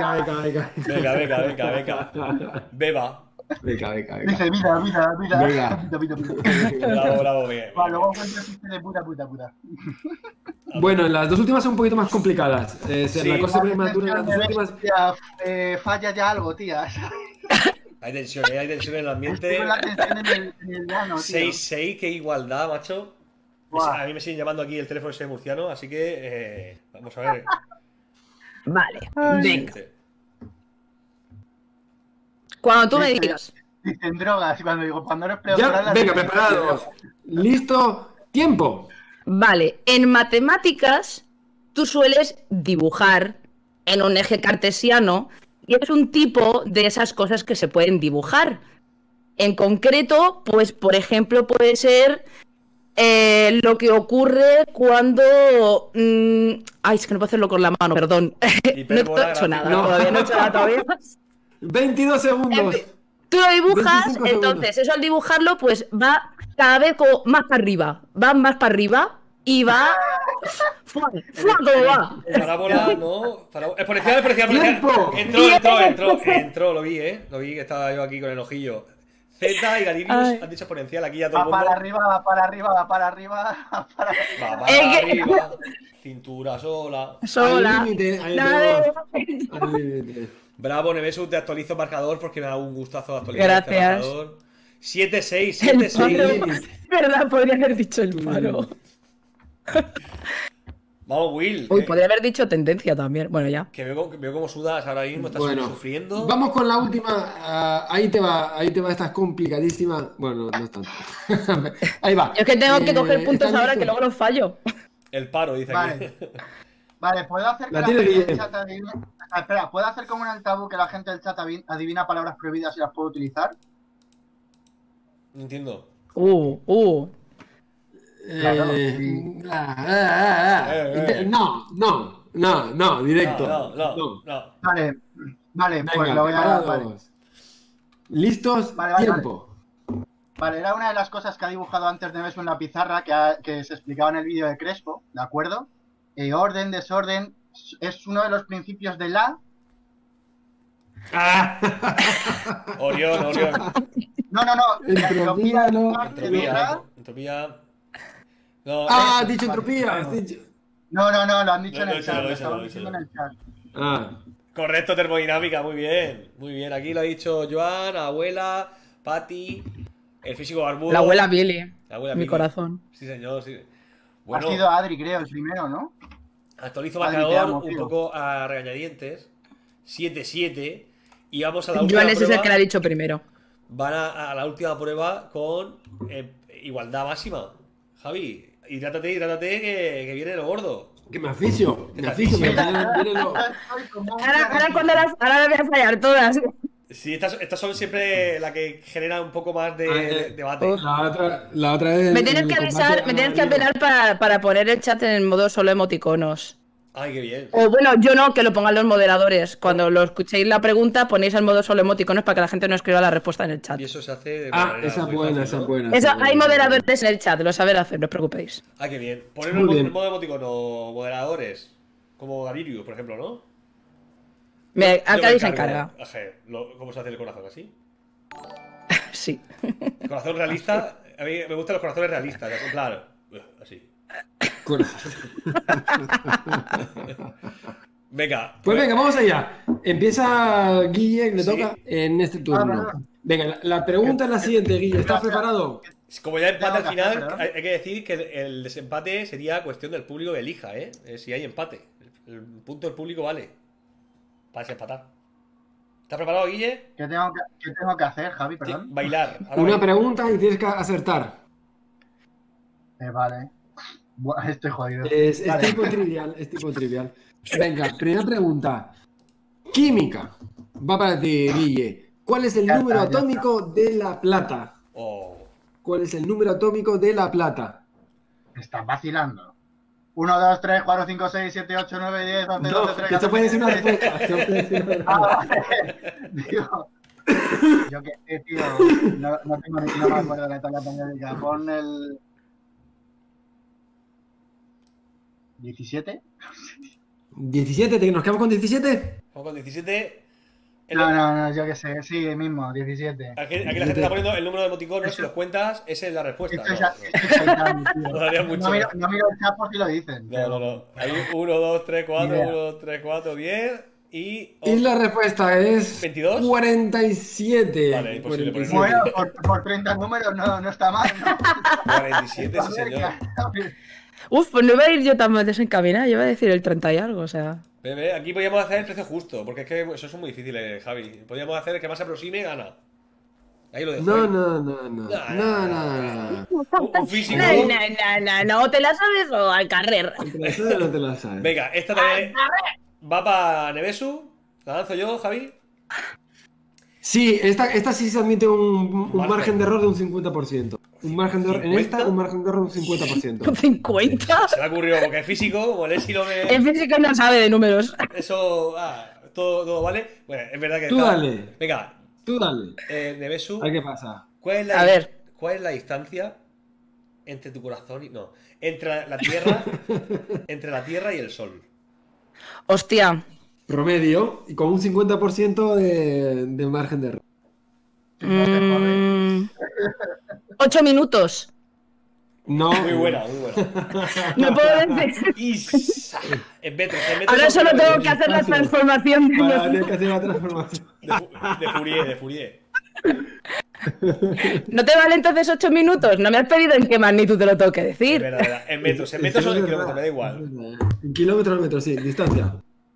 Venga. Beba. Beca. Dice vida. Venga. Bravo, bien. Vale, luego encuentro chiste de puta. Bueno, las dos últimas son un poquito más complicadas. Sí. La cosa prematura en las dos últimas. Falla ya algo, tía. Hay tensión en el ambiente. Estoy con la tensión en el llano, tío. 6-6, qué igualdad, macho. Buah. A mí me siguen llamando aquí el teléfono ese murciano, así que vamos a ver. Vale. Venga. Cuando tú me digas. Dicen drogas, y cuando eres Ya, predoctoral... venga, preparados. Listo. Tiempo. Vale, en matemáticas tú sueles dibujar en un eje cartesiano y es un tipo de esas cosas que se pueden dibujar. En concreto, pues por ejemplo puede ser lo que ocurre cuando... Ay, es que no puedo hacerlo con la mano, perdón. No he hecho nada, No. todavía no he hecho nada todavía. 22 segundos. Tú lo dibujas, 25 entonces eso al dibujarlo pues va cada vez como más para arriba. Va más para arriba y va... ¡Fua! ¿Cómo va? Parábola, no. Exponencial. ¡Tiempo! Entró, lo vi que estaba yo aquí con el ojillo. Z y Garirius han dicho exponencial, aquí ya todo el Va mundo. va para arriba. Va para arriba. Cintura sola. Sola. Al límite, ahí Dale. tenemos. Al límite. Bravo, Nevesu, te actualizo el marcador porque me da un gustazo actualizar Gracias. este marcador. 7-6, El 7-6. paro. ¿Verdad? Podría haber dicho el paro. Vamos, Will. Uy, podría haber dicho tendencia también. Bueno, ya. Que veo cómo sudas ahora mismo, estás Bueno, sufriendo. vamos con la última. Ahí te va, esta es complicadísima. Bueno, no es tanto. Ahí va. Yo es que tengo que coger puntos ¿están ahora listos? que luego los fallo. El paro, dice Vale. aquí. Vale, ¿puedo hacer que La la tiene gente del Guillem. chat adivine? Espera, ¿puedo hacer como en el tabú que la gente del chat adivina palabras prohibidas y las puedo utilizar? No entiendo. Claro, No, directo. No. Vale, Venga, pues lo voy a... Vale. preparados. ¿Listos? Vale, vale, Tiempo. Vale, era una de las cosas que ha dibujado antes Nevesu en la pizarra que se explicaba en el vídeo de Crespo, ¿de acuerdo? Orden, desorden, es uno de los principios de la... Orión, Orión. No. Entropía, no. Entropía. No, Ah, has dicho entropía. Has dicho... No, lo han dicho No, en no, el chat. lo Lo estaban he dicho. diciendo en el chat. Ah. correcto, termodinámica, muy bien. Muy bien, aquí lo ha dicho Joan, abuela, Patty, el físico barbudo. La abuela Billy. La abuela Mi Billy. corazón. Sí, señor, sí. Ha Bueno, sido Adri, creo, el primero, ¿no? actualizo Adri, te marcador amo, un tío. poco a regañadientes. 7-7. Y vamos a la Joan última ese es el prueba. que le ha dicho primero. Van a la última prueba con igualdad máxima. Javi, hidrátate, que viene lo gordo. Que me aficio. Me aficio. Viene lo... Ahora voy a fallar todas. Sí, estas son siempre la que generan un poco más de debate. La otra vez. Me tienes el que combate avisar, me tienes que amarillo. apelar para poner el chat en modo solo emoticonos. Ay, qué bien. O bueno, yo no, que lo pongan los moderadores. Cuando lo escuchéis la pregunta, ponéis el modo solo emoticonos para que la gente no escriba la respuesta en el chat. Y eso se hace de Ah, manera esa es muy buena, fácil, esa ¿no? es buena. Eso, esa es buena. hay moderadores en el chat, lo saben hacer, no os preocupéis. Ah, qué bien. Poner Muy bien. el modo emoticono moderadores. Como Gavirius, por ejemplo, ¿no? Arcadi se encarga. ¿Cómo se hace el corazón así? Sí. El corazón realista. A mí me gustan los corazones realistas. Claro. Así. Venga. Pues venga, vamos allá. Empieza Guille, le Sí. toca en este turno. no. Venga, la pregunta es la siguiente, Guille. ¿Estás preparado? Como ya empate al Tengo que hacer, final, ¿no? hay que decir que el desempate sería cuestión del público que elija, ¿eh? Si hay empate. El punto del público vale. Para desempatar. ¿Estás preparado, Guille? ¿Qué tengo que hacer, Javi? Sí, Perdón. bailar. Ahora Una baila. pregunta y tienes que acertar. Vale. Buah, estoy jodido. Es Vale. tipo trivial, es tipo trivial. Venga, primera pregunta. Química. Va para ti, Guille. ¿Cuál es el Ya número está, ya atómico de la plata? Oh. ¿Cuál es el número atómico de la plata? Me estás vacilando. 1, 2, 3, 4, 5, 6, 7, 8, 9, 10, 11, 12, No, 13, que eso puede ser una 14, respuesta. Eso puede ser una Ah, respuesta. vale. Digo, yo qué sé, tío. No tengo ni no me acuerdo de la tabla periódica. Pon el. 17. 17, ¿nos quedamos con 17? Vamos con 17. No, yo qué sé. Sí, mismo, 17. Aquí la gente está poniendo el número de emoticonos. Si los cuentas, esa es la respuesta. Esto No, es shaitani, tío. No daría mucho. No miro el chat por si lo dicen. no. Hay 1, 2, 3, 4, Ni idea. 1, 2, 3, 4, 10 y... Y la respuesta es 22. 47. Vale, imposible poner 47. Bueno, por 30 números no está mal, ¿no? 47, sí, señor. Uf, pues no iba a ir yo tan desencaminada, yo iba a decir el 30 y algo, o sea. Ve, aquí podríamos hacer el precio justo, porque es que eso es muy difícil, Javi. Podríamos hacer el que más se aproxime gana. Ahí lo dejo. No, ahí. no. Un físico. No, ¿te la sabes o al carrer? Eso no te la sabes. Venga, esta también va para Nevesu. La lanzo yo, Javi. Sí, esta sí se admite un Margen. margen de error de un 50%. Un margen de error en esta, un margen de error de un 50%. 50. Se me ha ocurrido, porque es físico, como el Esi lo En ve. física no sabe de números. Eso, todo vale. Bueno, es verdad que. Tú dale. Venga, Tú dale. Nevesu. A ver qué pasa. A ver. ¿Cuál es la distancia entre tu corazón y. No. Entre la Tierra. Entre la Tierra y el Sol? Hostia. Promedio y con un 50% de margen de error. 8 minutos. No. Muy buena, muy buena. No puedo decir. Isa. En metros, Ahora son solo tengo kilómetros. que hacer la transformación de Para los... tener que hacer la transformación. De Fourier. ¿No te vale entonces 8 minutos? No me has pedido en qué magnitud te lo tengo que Es decir. verdad. En metros son en kilómetros, me da igual. En kilómetros, metros, sí, distancia.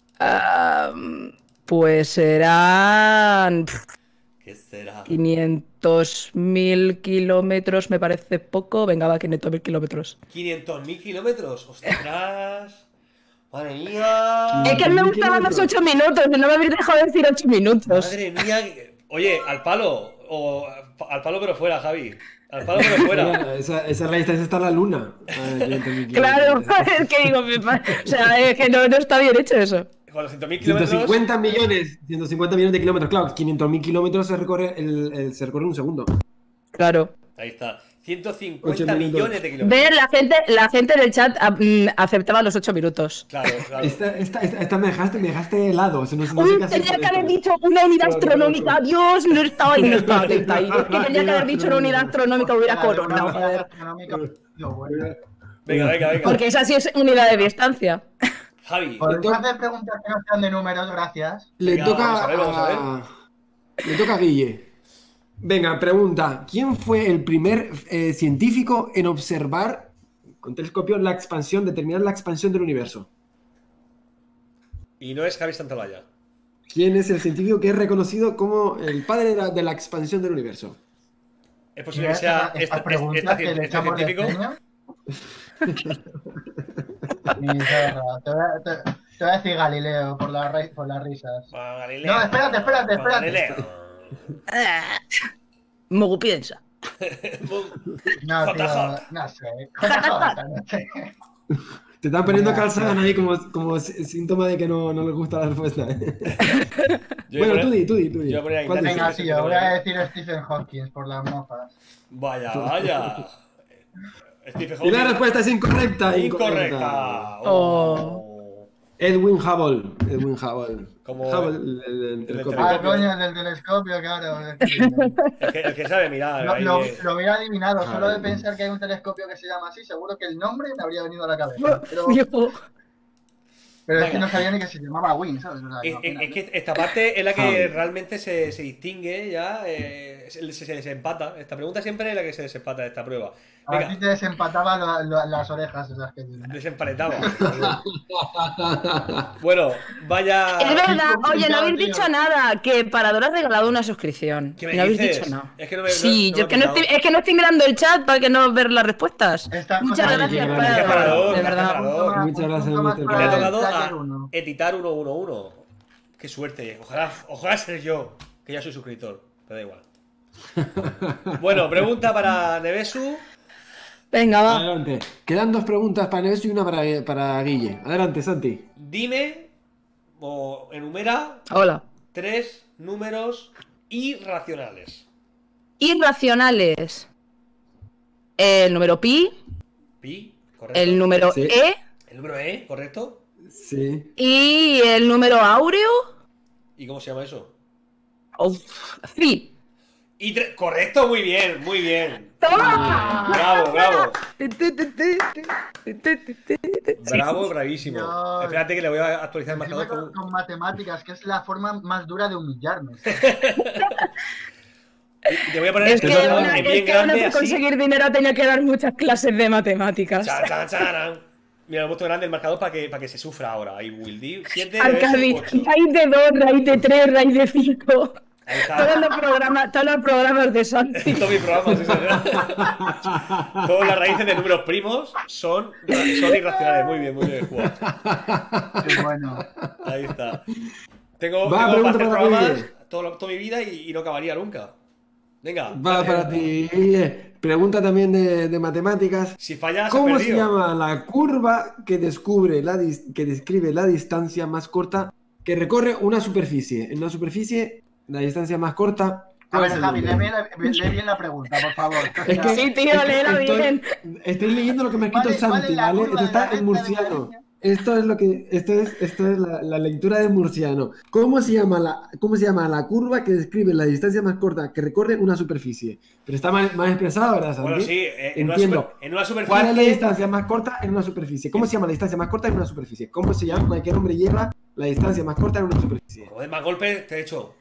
Pues serán ¿Qué será? 500.000 kilómetros, me parece poco. Venga, va, 500.000 kilómetros. 500.000 kilómetros. ¡Ostras! ¡Madre mía! Es que me gustaban los 8 minutos, no me habéis dejado decir 8 minutos. ¡Madre mía! Oye, al palo. O al palo pero fuera, Javi. Al palo pero fuera. Esa es la distancia, está la luna. Claro, es que digo, o sea, es que no está bien hecho eso. Con los 100.000 kilómetros. 150 millones de kilómetros. Claro, 500.000 kilómetros se recorre, se recorre un segundo. Claro. Ahí está. 150 millones de kilómetros. Ver, la gente del chat aceptaba los 8 minutos. Claro, claro. Esta me dejaste helado. O sea, no sé qué hacer Tenía con que haber esto. dicho una unidad astronómica. Dios, no estaba atenta ahí. Es que tenía que haber dicho una unidad astronómica, hubiera coronado, joder. Venga. Porque esa sí es unidad de distancia. Javi. ¿Podemos hacer preguntas que no sean de números? Gracias. Le Venga, toca vamos a ver. Le toca a Guille. Venga, pregunta. ¿Quién fue el primer científico en observar con telescopio determinar la expansión del universo? Y no es Javi Santolaya. ¿Quién es el científico que es reconocido como el padre de la expansión del universo? ¿Es posible que sea este científico? Te voy a decir Galileo por las risas. Galileo. No, espérate. Galileo. Mogu piensa. No, tío, JJ. no sé. Te están poniendo calzadas ahí como síntoma de que no les gusta la respuesta. Bueno, tú di. Yo voy a poner ahí. ¿Cuál dices? Venga, sí, yo voy a decir Stephen Hawking por las mofas. Vaya. Stephen Y la Hawking. respuesta es incorrecta. Incorrecta. Edwin Hubble. Como Hubble, el telescopio. Ah, coño, el del telescopio, claro. El que sabe mirar. ahí, Lo hubiera adivinado, solo de Ay. pensar que hay un telescopio que se llama así, seguro que el nombre me habría venido a la cabeza. Pero es que no sabía ni que se llamaba Win, ¿sabes? O sea, Es que esta parte es la que Javi. realmente se distingue ya, se desempata. Esta pregunta siempre es la que se desempata de esta prueba. a ti Venga, te desempataba las orejas esas que tienes. desempaletamos. Bueno, vaya. Es verdad, Sí, oye, no habéis tío. dicho nada. Que Parador ha regalado una suscripción. ¿Qué me No habéis dices? dicho nada. Es que no me- Sí, no yo me es que no he estoy, fijado. es que no estoy mirando el chat para que no ver las respuestas. Estas Muchas cosas- gracias, Gracias, Parador, De gracias, verdad. Parador. Muchas gracias, Punto más Mr. para Me ha el tocado Slayer a 1. editar 111. Qué suerte. Ojalá ser yo, que ya soy suscriptor. Pero da igual. Bueno, pregunta para Nevesu. Venga, va. Adelante. Quedan 2 preguntas para Neves y una para Guille. Adelante, Santi. Dime o enumera Hola. 3 números irracionales. Irracionales. El número pi, Pi, correcto. el número Sí. e El número E, correcto. Sí. y el número áureo. ¿Y cómo se llama eso? o phi. Y correcto, muy bien, muy bien. ¡Toma! Bravo. Bravo, bravísimo. Dios. Espérate que le voy a actualizar el Encima marcador con... con matemáticas, que es la forma más dura de humillarme. Y te voy a poner Es el que marcador una, en es bien que grande para así. conseguir dinero tenía que dar muchas clases de matemáticas. Chan, chan, charan. Mira, lo he puesto grande el marcador para que se sufra ahora. Ahí, Wildy. 7, Arcadi, 8. raíz de 2, raíz de 3, raíz de 5. Ahí Todos está. los programas de Santi. Todos mis programas, sí, señor. Todas las raíces de números primos son irracionales. Muy bien jugado. Qué bueno. Ahí está. Tengo Va, para pregunta hacer para programas Guille. toda mi vida y no acabaría nunca. Venga. Va para ti, Guille. Pregunta también de matemáticas. Si fallas, has ¿Cómo se perdido. llama la curva que describe la distancia más corta que recorre una superficie? En una superficie, la distancia más corta. A ¿cuál ver, es el Javi, número? lee bien la pregunta, por favor. Es que- Sí, tío, léela bien. Estoy leyendo lo que me ha escrito ¿Cuál es Santi, la ¿vale? curva Esto de la está en recta de murciano. Valencia? Esto es la lectura de murciano. ¿Cómo se llama la curva que describe la distancia más corta que recorre una superficie? Pero está más expresado, ¿verdad, Santi? Bueno, sí, Entiendo. en una superficie. ¿Cuál es la distancia más corta en una superficie? ¿Cómo se llama la distancia más corta en una superficie? ¿Cómo se llama? Cualquier hombre lleva la distancia más corta en una superficie. Joder, más golpes te he hecho.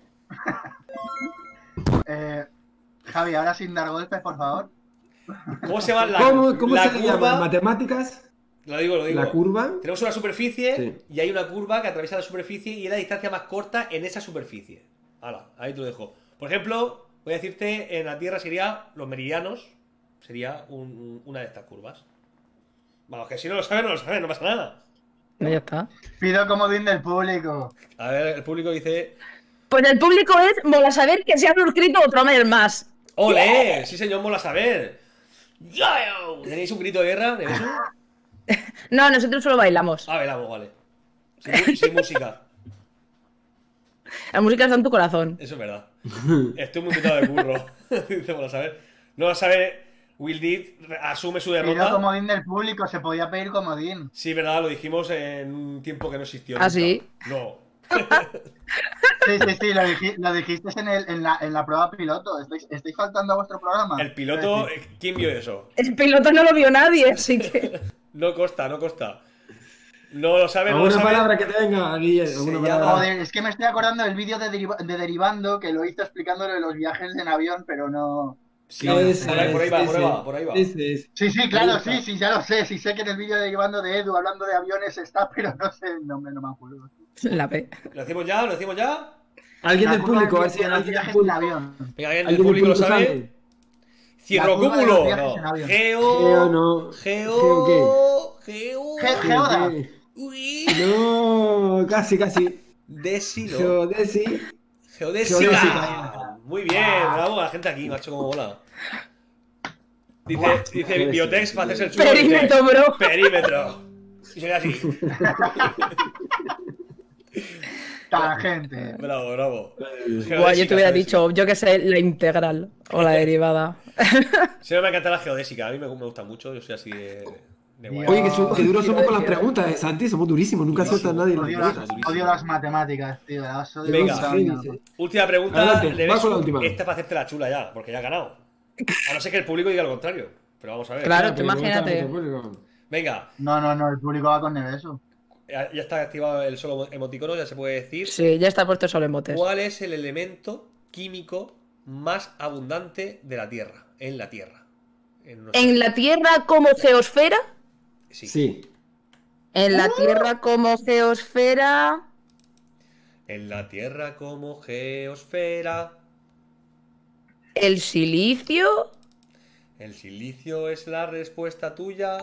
Javi, ahora sin dar golpes, por favor. ¿Cómo se llama ¿Cómo la se le llama en curva? matemáticas? Lo digo. La curva. Tenemos una superficie Sí. y hay una curva que atraviesa la superficie y es la distancia más corta en esa superficie. Hala, ahí te lo dejo. Por ejemplo, voy a decirte, en la Tierra sería los meridianos, sería una de estas curvas. Vamos, que si no lo sabes, no pasa nada. Ya está. Pido comodín del público. A ver, el público dice... Pues el público es mola saber que se ha suscrito otro mes más. ¡Ole! Sí, señor, mola saber. ¡Yo! ¿Tenéis un grito de guerra? ¿Tenéis un? No, nosotros solo bailamos. Ah, velamos, vale. Sin música. La música está en tu corazón. Eso es verdad. Estoy muy putado de curro. Dice, bueno, a saber. No a saber, Will Deed asume su Pidió derrota. comodín del público, se podía pedir comodín. Sí, verdad, lo dijimos en un tiempo que no existió. ¿Ah, nunca. sí? No. Sí, lo dijiste en la prueba piloto. ¿Estáis faltando a vuestro programa? El piloto, ¿quién vio eso? El piloto no lo vio nadie, así que. No consta, no consta. No lo sabe, no lo ¿Alguna sabe. palabra que tenga, Guille? ¿Alguna Se palabra? llama- Joder, es que me estoy acordando del vídeo de Derivando que lo hizo explicándole los viajes en avión, pero no. Sí, No, por ahí va, por ahí va. Ese es. Sí, claro, Ahí está. sí, ya lo sé. Sí sé que en el vídeo de Derivando de Edu hablando de aviones está, pero no sé el nombre, no me acuerdo. La ve. ¿Lo decimos ya? ¿Lo decimos ya? Alguien La del curva público, a de ver si los alguien del viajes en público. avión. Venga, ¿alguien del ¿Alguien del público lo público sabe? sabe? Cierrocúmulo. La curva de los viajes en No. avión. Geo no. Geo. Geoda. Uy. No, casi. Desi, ¿no? Geodesi. Geodésica. Geodésica. Muy bien, bravo a la gente aquí, macho, como mola. Dice Biotex para hacerse el chulo. Perímetro, dice, bro. Perímetro. Y sería así. Tangente. Bravo, bravo. Buah, yo te hubiera dicho, yo que sé, la integral o la derivada. Siempre me encanta la geodésica, a mí me gusta mucho, yo soy así de guay. Oye, que duros somos con las preguntas, Santi, somos durísimos, nunca suelta nadie las preguntas. Odio las matemáticas, tío. las odio Venga. mucho. Sí, dice. Última pregunta, Adelante, le va ves con la última. esta para hacerte la chula ya, porque ya ha ganado. A no ser que el público diga lo contrario, pero vamos a ver. Claro, Ah, tú pero imagínate. público. Venga, No, el público va con Nevesu. ya está activado el solo emoticono, ya se puede decir. Sí, ya está puesto solo en botes. ¿Cuál es el elemento químico más abundante de la Tierra? En la Tierra. En la Tierra como geosfera. Sí. Sí. En la Tierra como geosfera. En la Tierra como geosfera. El silicio. El silicio es la respuesta tuya.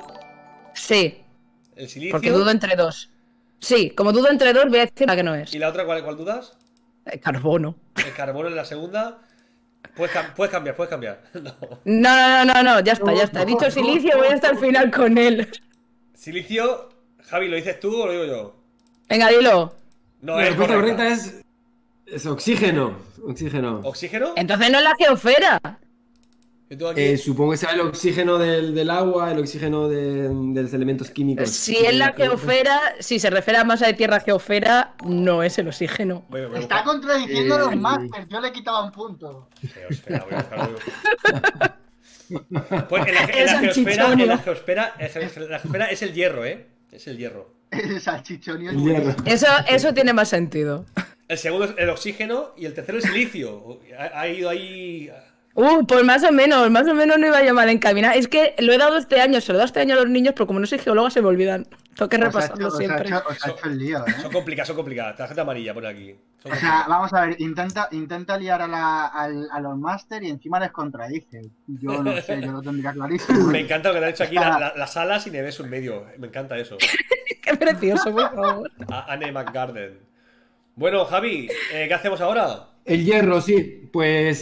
Sí, El silicio. porque dudo entre dos. Sí, como dudo entre dos, voy a decir la que no es. ¿Y la otra cuál dudas? Carbono. El carbono en la segunda. Puedes cambiar. No. No, ya está. He dicho silicio, voy hasta el final con él. Silicio, Javi, ¿lo dices tú o lo digo yo? Venga, dilo. No, La es respuesta correcta. correcta es oxígeno. Oxígeno. ¿Oxígeno? Entonces no es la geosfera. Yo tengo aquí. Supongo que será el oxígeno del agua, el oxígeno de los elementos químicos. Si es la geosfera, si se refiere a masa de tierra geosfera, no es el oxígeno. Voy a Está buscar. contradiciendo los masters. Yo le quitaba un punto. Geosfera, voy a buscar. Pues en la El geosfera es el hierro, ¿eh? Es el hierro. El salchichonio. El hierro. Eso tiene más sentido. El segundo es el oxígeno y el tercero es el silicio. Ha ido ahí. Pues más o menos no iba yo mal encaminada. Es que lo he dado este año, se lo he dado este año a los niños, pero como no soy geóloga se me olvidan. Tengo que repasarlo siempre. Os ha hecho el lío, ¿eh? Son complicadas. Tarjeta amarilla, pone aquí. Son O sea, vamos a ver, intenta liar a los máster y encima les contradice. Yo no sé, yo lo tendría clarísimo. Me encanta lo que te han hecho aquí, las alas y Nevesu en medio. Me encanta eso. Qué precioso, por favor. Anne McGarden. Bueno, Javi, ¿qué hacemos ahora? El hierro, sí. Pues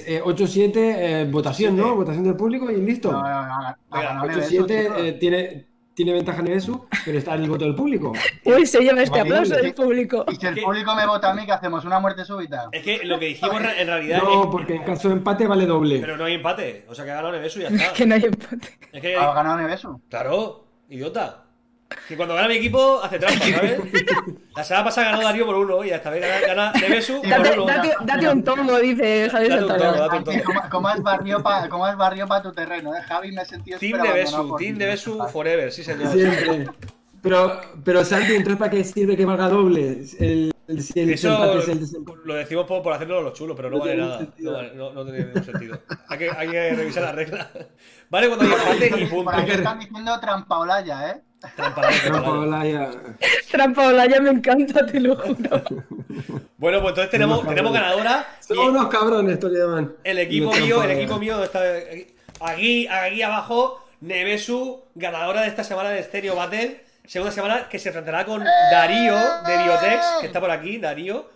8-7, votación, ¿no? Votación del público y listo. No, Venga, 8-7 tiene ventaja Nevesu, pero está en el voto del público. Uy, se lleva este Vale, aplauso sí. del público. Y si el público me vota a mí, ¿qué hacemos? ¿Una muerte súbita? Es que lo que dijimos en realidad No, porque en caso de empate vale doble. pero no hay empate. O sea que ha ganado Nevesu y ya está. Que no hay empate. Es que, ¿Ha ganado Nevesu? claro, idiota. Que cuando gana mi equipo hace trampa, ¿sabes? La semana pasada ganó Darío por 1 y esta vez gana Nevesu por Date, 1. date un tombo, dice Javier Date un Santana. tombo, date un tombo. ¿Cómo has barrio para tu terreno? Javi me he sentido Team súper abandonado Nevesu, por Team ti. Nevesu forever, sí señor. Siempre. Pero Santi, entonces ¿para qué sirve que valga doble? El desempate Eso es el desempate. lo decimos por hacerlo los chulos, pero no No vale tiene nada. sentido. No tiene ningún sentido. Hay que revisar las reglas. Vale, cuando hay empate y punto. Por aquí están diciendo trampaolaya, ¿eh? Trampa, No, trampa. Paola, ya. Trampa ya me encanta, te lo juro. Bueno, pues entonces tenemos ganadora. Son Y unos cabrones, Toledo. el equipo mío está aquí abajo. Nevesu, ganadora de esta semana de Stereo Battle. Segunda semana que se enfrentará con Darío de Biotex, que está por aquí, Darío.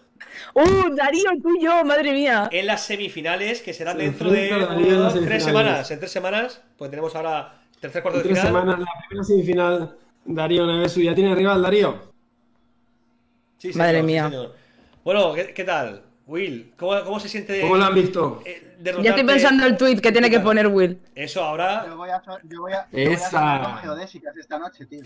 Darío, tú y yo, madre mía. En las semifinales, que serán Se dentro de enfrenta Darío en las 3 semifinales. semanas. En 3 semanas, pues tenemos ahora tercer cuarto de 3 final. semanas, la primera semifinal, Darío Nevesu. ¿Ya tiene rival, Darío? Sí, Madre señor, sí, mía. señor. Bueno, ¿qué tal? Will, ¿cómo se siente ¿Cómo lo han visto? derrotarte? Ya estoy pensando el tweet que tiene que poner Will. Eso ahora. Yo voy a Esa. sonar con geodésicas esta noche, tío.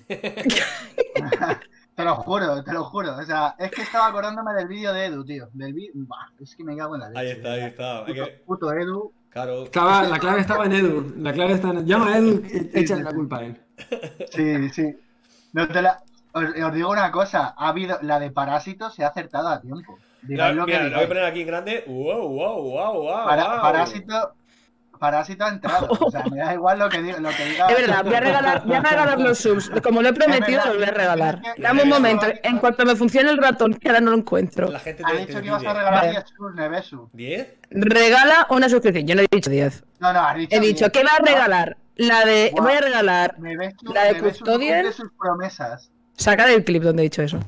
Te lo juro. O sea, es que estaba acordándome del vídeo de Edu, tío. Es que me cago en la leche. Ahí está. Hay que- Puto Edu. Claro. La clave estaba en Edu. La clave está en... Llama a Edu y échale la culpa a él. Sí. No te la... os digo una cosa. Ha habido... La de Parásito se ha acertado a tiempo. Digáis lo que Mira, lo voy a digáis. poner aquí en grande. ¡Wow! Parásito ha entrado. O sea, me da igual lo que diga. Es verdad, voy a regalar los subs. Como lo he prometido, los voy a regalar. Dame un momento, en cuanto me funcione el ratón, que ahora no lo encuentro. La gente Ha te dicho que ibas a pide. regalar Vale. 10 subs, Nevesu. ¿10? Regala una suscripción. Yo no he dicho 10. No, has dicho He dicho, 10. ¿qué va a regalar? Guau. Voy a regalar Nevesu, la de Nevesu Custodian. cumple sus promesas. Saca del clip donde he dicho eso.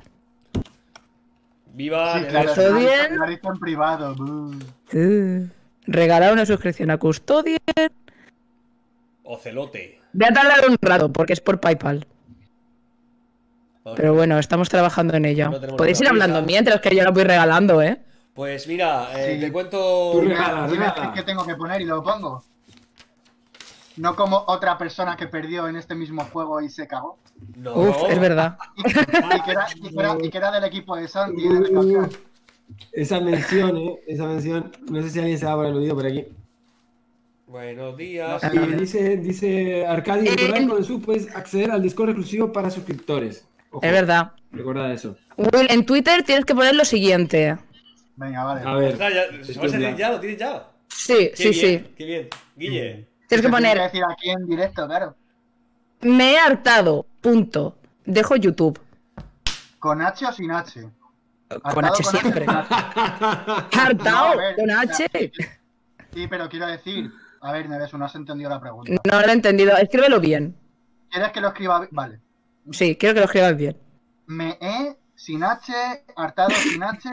¡Viva Sí, Nevesu! claro, Custodian. lo ha dicho en privado. buh. Regalar una suscripción a Custodian. Ocelote. Voy a tardar un rato porque es por PayPal. Vamos Pero a ver. bueno, estamos trabajando en ello. No tenemos Podéis ir tanta hablando prisa. mientras que yo lo voy regalando, ¿eh? Pues mira, Sí. te cuento. Tú Dime regala. qué tengo que poner y lo pongo. No como otra persona que perdió en este mismo juego y se cagó. No. Uf, es verdad. Y que era del equipo de Santi y de recalcar. Esa mención, esa mención. No sé si alguien se va por el oído por aquí. Buenos días. No, Dice Arcadio, recordad que con el sub puedes acceder al Discord exclusivo para suscriptores. Ojo, Es verdad. Recordad eso. Will, en Twitter tienes que poner lo siguiente. Venga, vale. A ver. Ostras, ¿se va a salir ya? ¿Lo tienes ya? Sí, Qué sí, bien, sí. Qué bien. Guille. Tienes que Te tiene poner, decir aquí en directo, claro. me he hartado, punto. Dejo YouTube. ¿Con H o sin H? Con Hartado H siempre. sin H. No, Hartado, a ver, con o sea, H. Sí, pero quiero decir. A ver, Neves, no has entendido la pregunta. No lo he entendido. Escríbelo bien. ¿Quieres que lo escriba bien? Vale. Sí, quiero que lo escribas bien. Me he sin H, hartado sin H.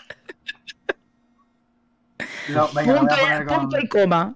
Venga, lo voy a poner con. Punto y coma.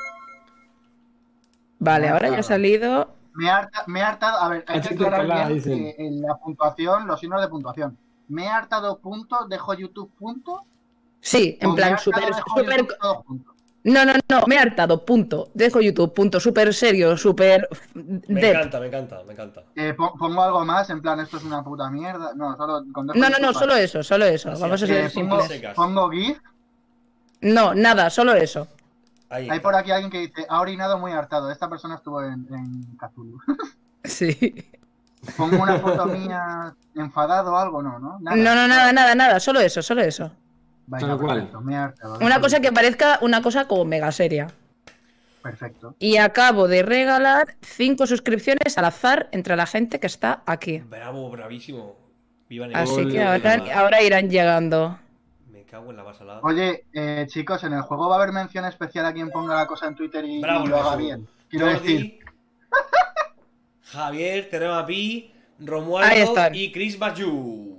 Vale, ahora ya ha salido. Me he hartado. A ver, hay que H aclarar intercalada, bien dicen. que en la puntuación, los signos de puntuación. Me he hartado punto, dejo YouTube punto. Sí, en o me he plan hartado, súper, dejo súper. YouTube todo junto. No, me he hartado, punto. Dejo YouTube, punto. Súper serio, súper. Me deep. encanta. Pongo algo más, en plan, esto es una puta mierda. No, solo con dejo No, YouTube, vale. solo eso. Así, Vamos a así, ser así. simples. Secas. Pongo GIF. No, nada, solo eso. Ahí. Hay por aquí alguien que dice, ha orinado muy hartado. Esta persona estuvo en Cthulhu. Sí. Pongo una foto mía enfadado o algo, ¿no? No, nada, solo eso. Venga, Tal cual. perfecto, me he hartado. Una cosa que parezca una cosa como mega seria. Perfecto. Y acabo de regalar 5 suscripciones al azar entre la gente que está aquí. Bravo, bravísimo. Viva Nevesu. Así que Ole, ahora irán llegando. Me cago en la basalada. Oye, chicos, en el juego va a haber mención especial a quien ponga la cosa en Twitter y Bravo, lo haga Nevesu. bien. Quiero Jordi, decir, Javier, Terema Pi, Ahí Romualdo están. y Chris Bayu.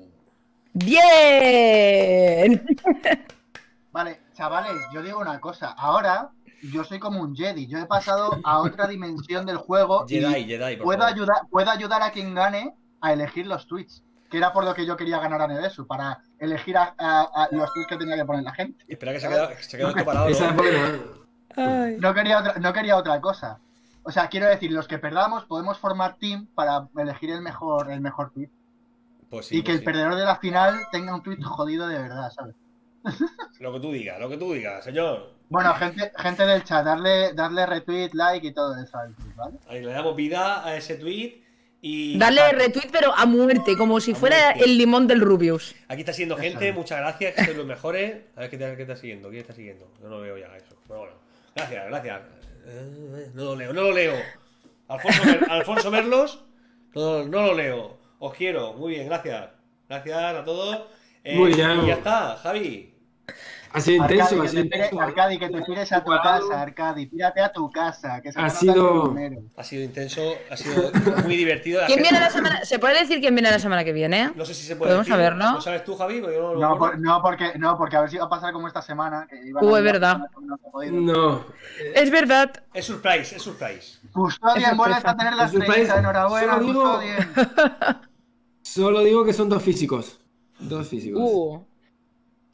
¡Bien! vale, chavales, yo digo una cosa. Ahora, yo soy como un Jedi. Yo he pasado a otra dimensión del juego Jedi, y por puedo favor. ayudar a quien gane a elegir los tweets. Que era por lo que yo quería ganar a Nevesu, para elegir a los tweets que tenía que poner la gente. Espera que se ha quedado esto parado, Esa es ¿no? buena. Ay. No quería otra cosa. O sea, quiero decir, los que perdamos podemos formar team para elegir el mejor tweet. Pues sí, Y que pues el sí. perdedor de la final tenga un tweet jodido de verdad, ¿sabes? Lo que tú digas, señor. Bueno, gente del chat, darle retweet, like y todo eso al tweet, ¿vale? Ahí le damos vida a ese tweet y... Dale retweet, pero a muerte, como si A fuera muerte. el limón del Rubius. Aquí está siguiendo gente, Eso. muchas gracias, que sois los mejores. A ver qué está siguiendo, quién está siguiendo. No lo veo ya eso. Bueno, gracias. No lo leo. Alfonso Merlos, no lo leo. Os quiero, muy bien, gracias. Gracias a todos. Muy bien. Y ya está, Javi. Ha sido intenso, Arcadi, que te tires a tu casa, Arcadi. Tírate a tu casa, que se Ha te nota sido- el primero. Ha sido intenso, ha sido muy divertido. La ¿Quién gente- viene la semana? ¿Se puede decir quién viene la semana que viene? No sé si se puede Podemos decir. saberlo. ¿Lo sabes tú, Javi? Porque yo no lo No, recuerdo. porque a ver si va a pasar como esta semana. Que iban Es a ir verdad. a no se ha podido. No. Es verdad. Es surprise. Custodian, Eso vuelves pasa. a tener la Es un estrellita. país- Enhorabuena, solo digo- Custodian. Solo digo que son dos físicos. Dos físicos.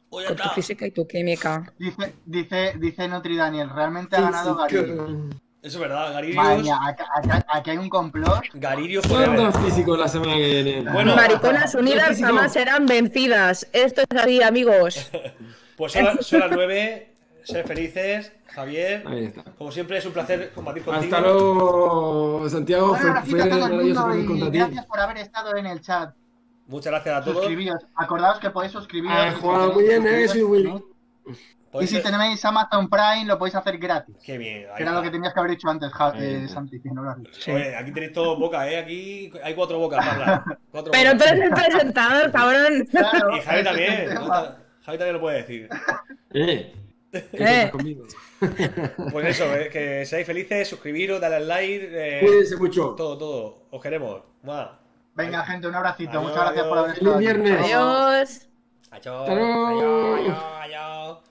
Oh, ya Con tu está. física y tu química. Dice Nutri Daniel, realmente ha ganado Garirius. Eso es verdad, Madre Garirius. mía, aquí hay un complot. Garirius Son forever. dos físicos la semana que viene. Bueno, Mariconas unidas físico. jamás serán vencidas. Esto es así, amigos. pues son las 9. Ser felices, Javier. Ahí está. Como siempre, es un placer compartir contigo. Hasta luego, Santiago. Bueno, gracias a todo el maravilloso mundo compartir contra y ti. gracias por haber estado en el chat. Muchas gracias a todos. Suscribíos. Acordaos que podéis suscribiros. Ah, y si jugado tenéis muy bien, suscribiros, sí, Will. ¿no? Y Podéis si ser- tenéis Amazon Prime, lo podéis hacer gratis. Qué bien. ahí Que era lo está. que tenías que haber dicho antes, Ahí está. Santi, que no lo has dicho. Sí. Oye, aquí tenéis todo boca, ¿eh? Aquí hay 4 bocas para hablar. 4 Pero tú bocas. eres el presentador, cabrón. Claro, Y Javi ese es también. el ¿no? tema. Javi también lo puede decir. Estás conmigo. Pues eso, que seáis felices, suscribiros, dale al like. Cuídense mucho. Todo. Os queremos. ¡Mua! Venga, gente, un abracito. Adiós, Muchas gracias por haber Feliz estado aquí. viernes. Adiós. Adiós. Hasta luego. Adiós.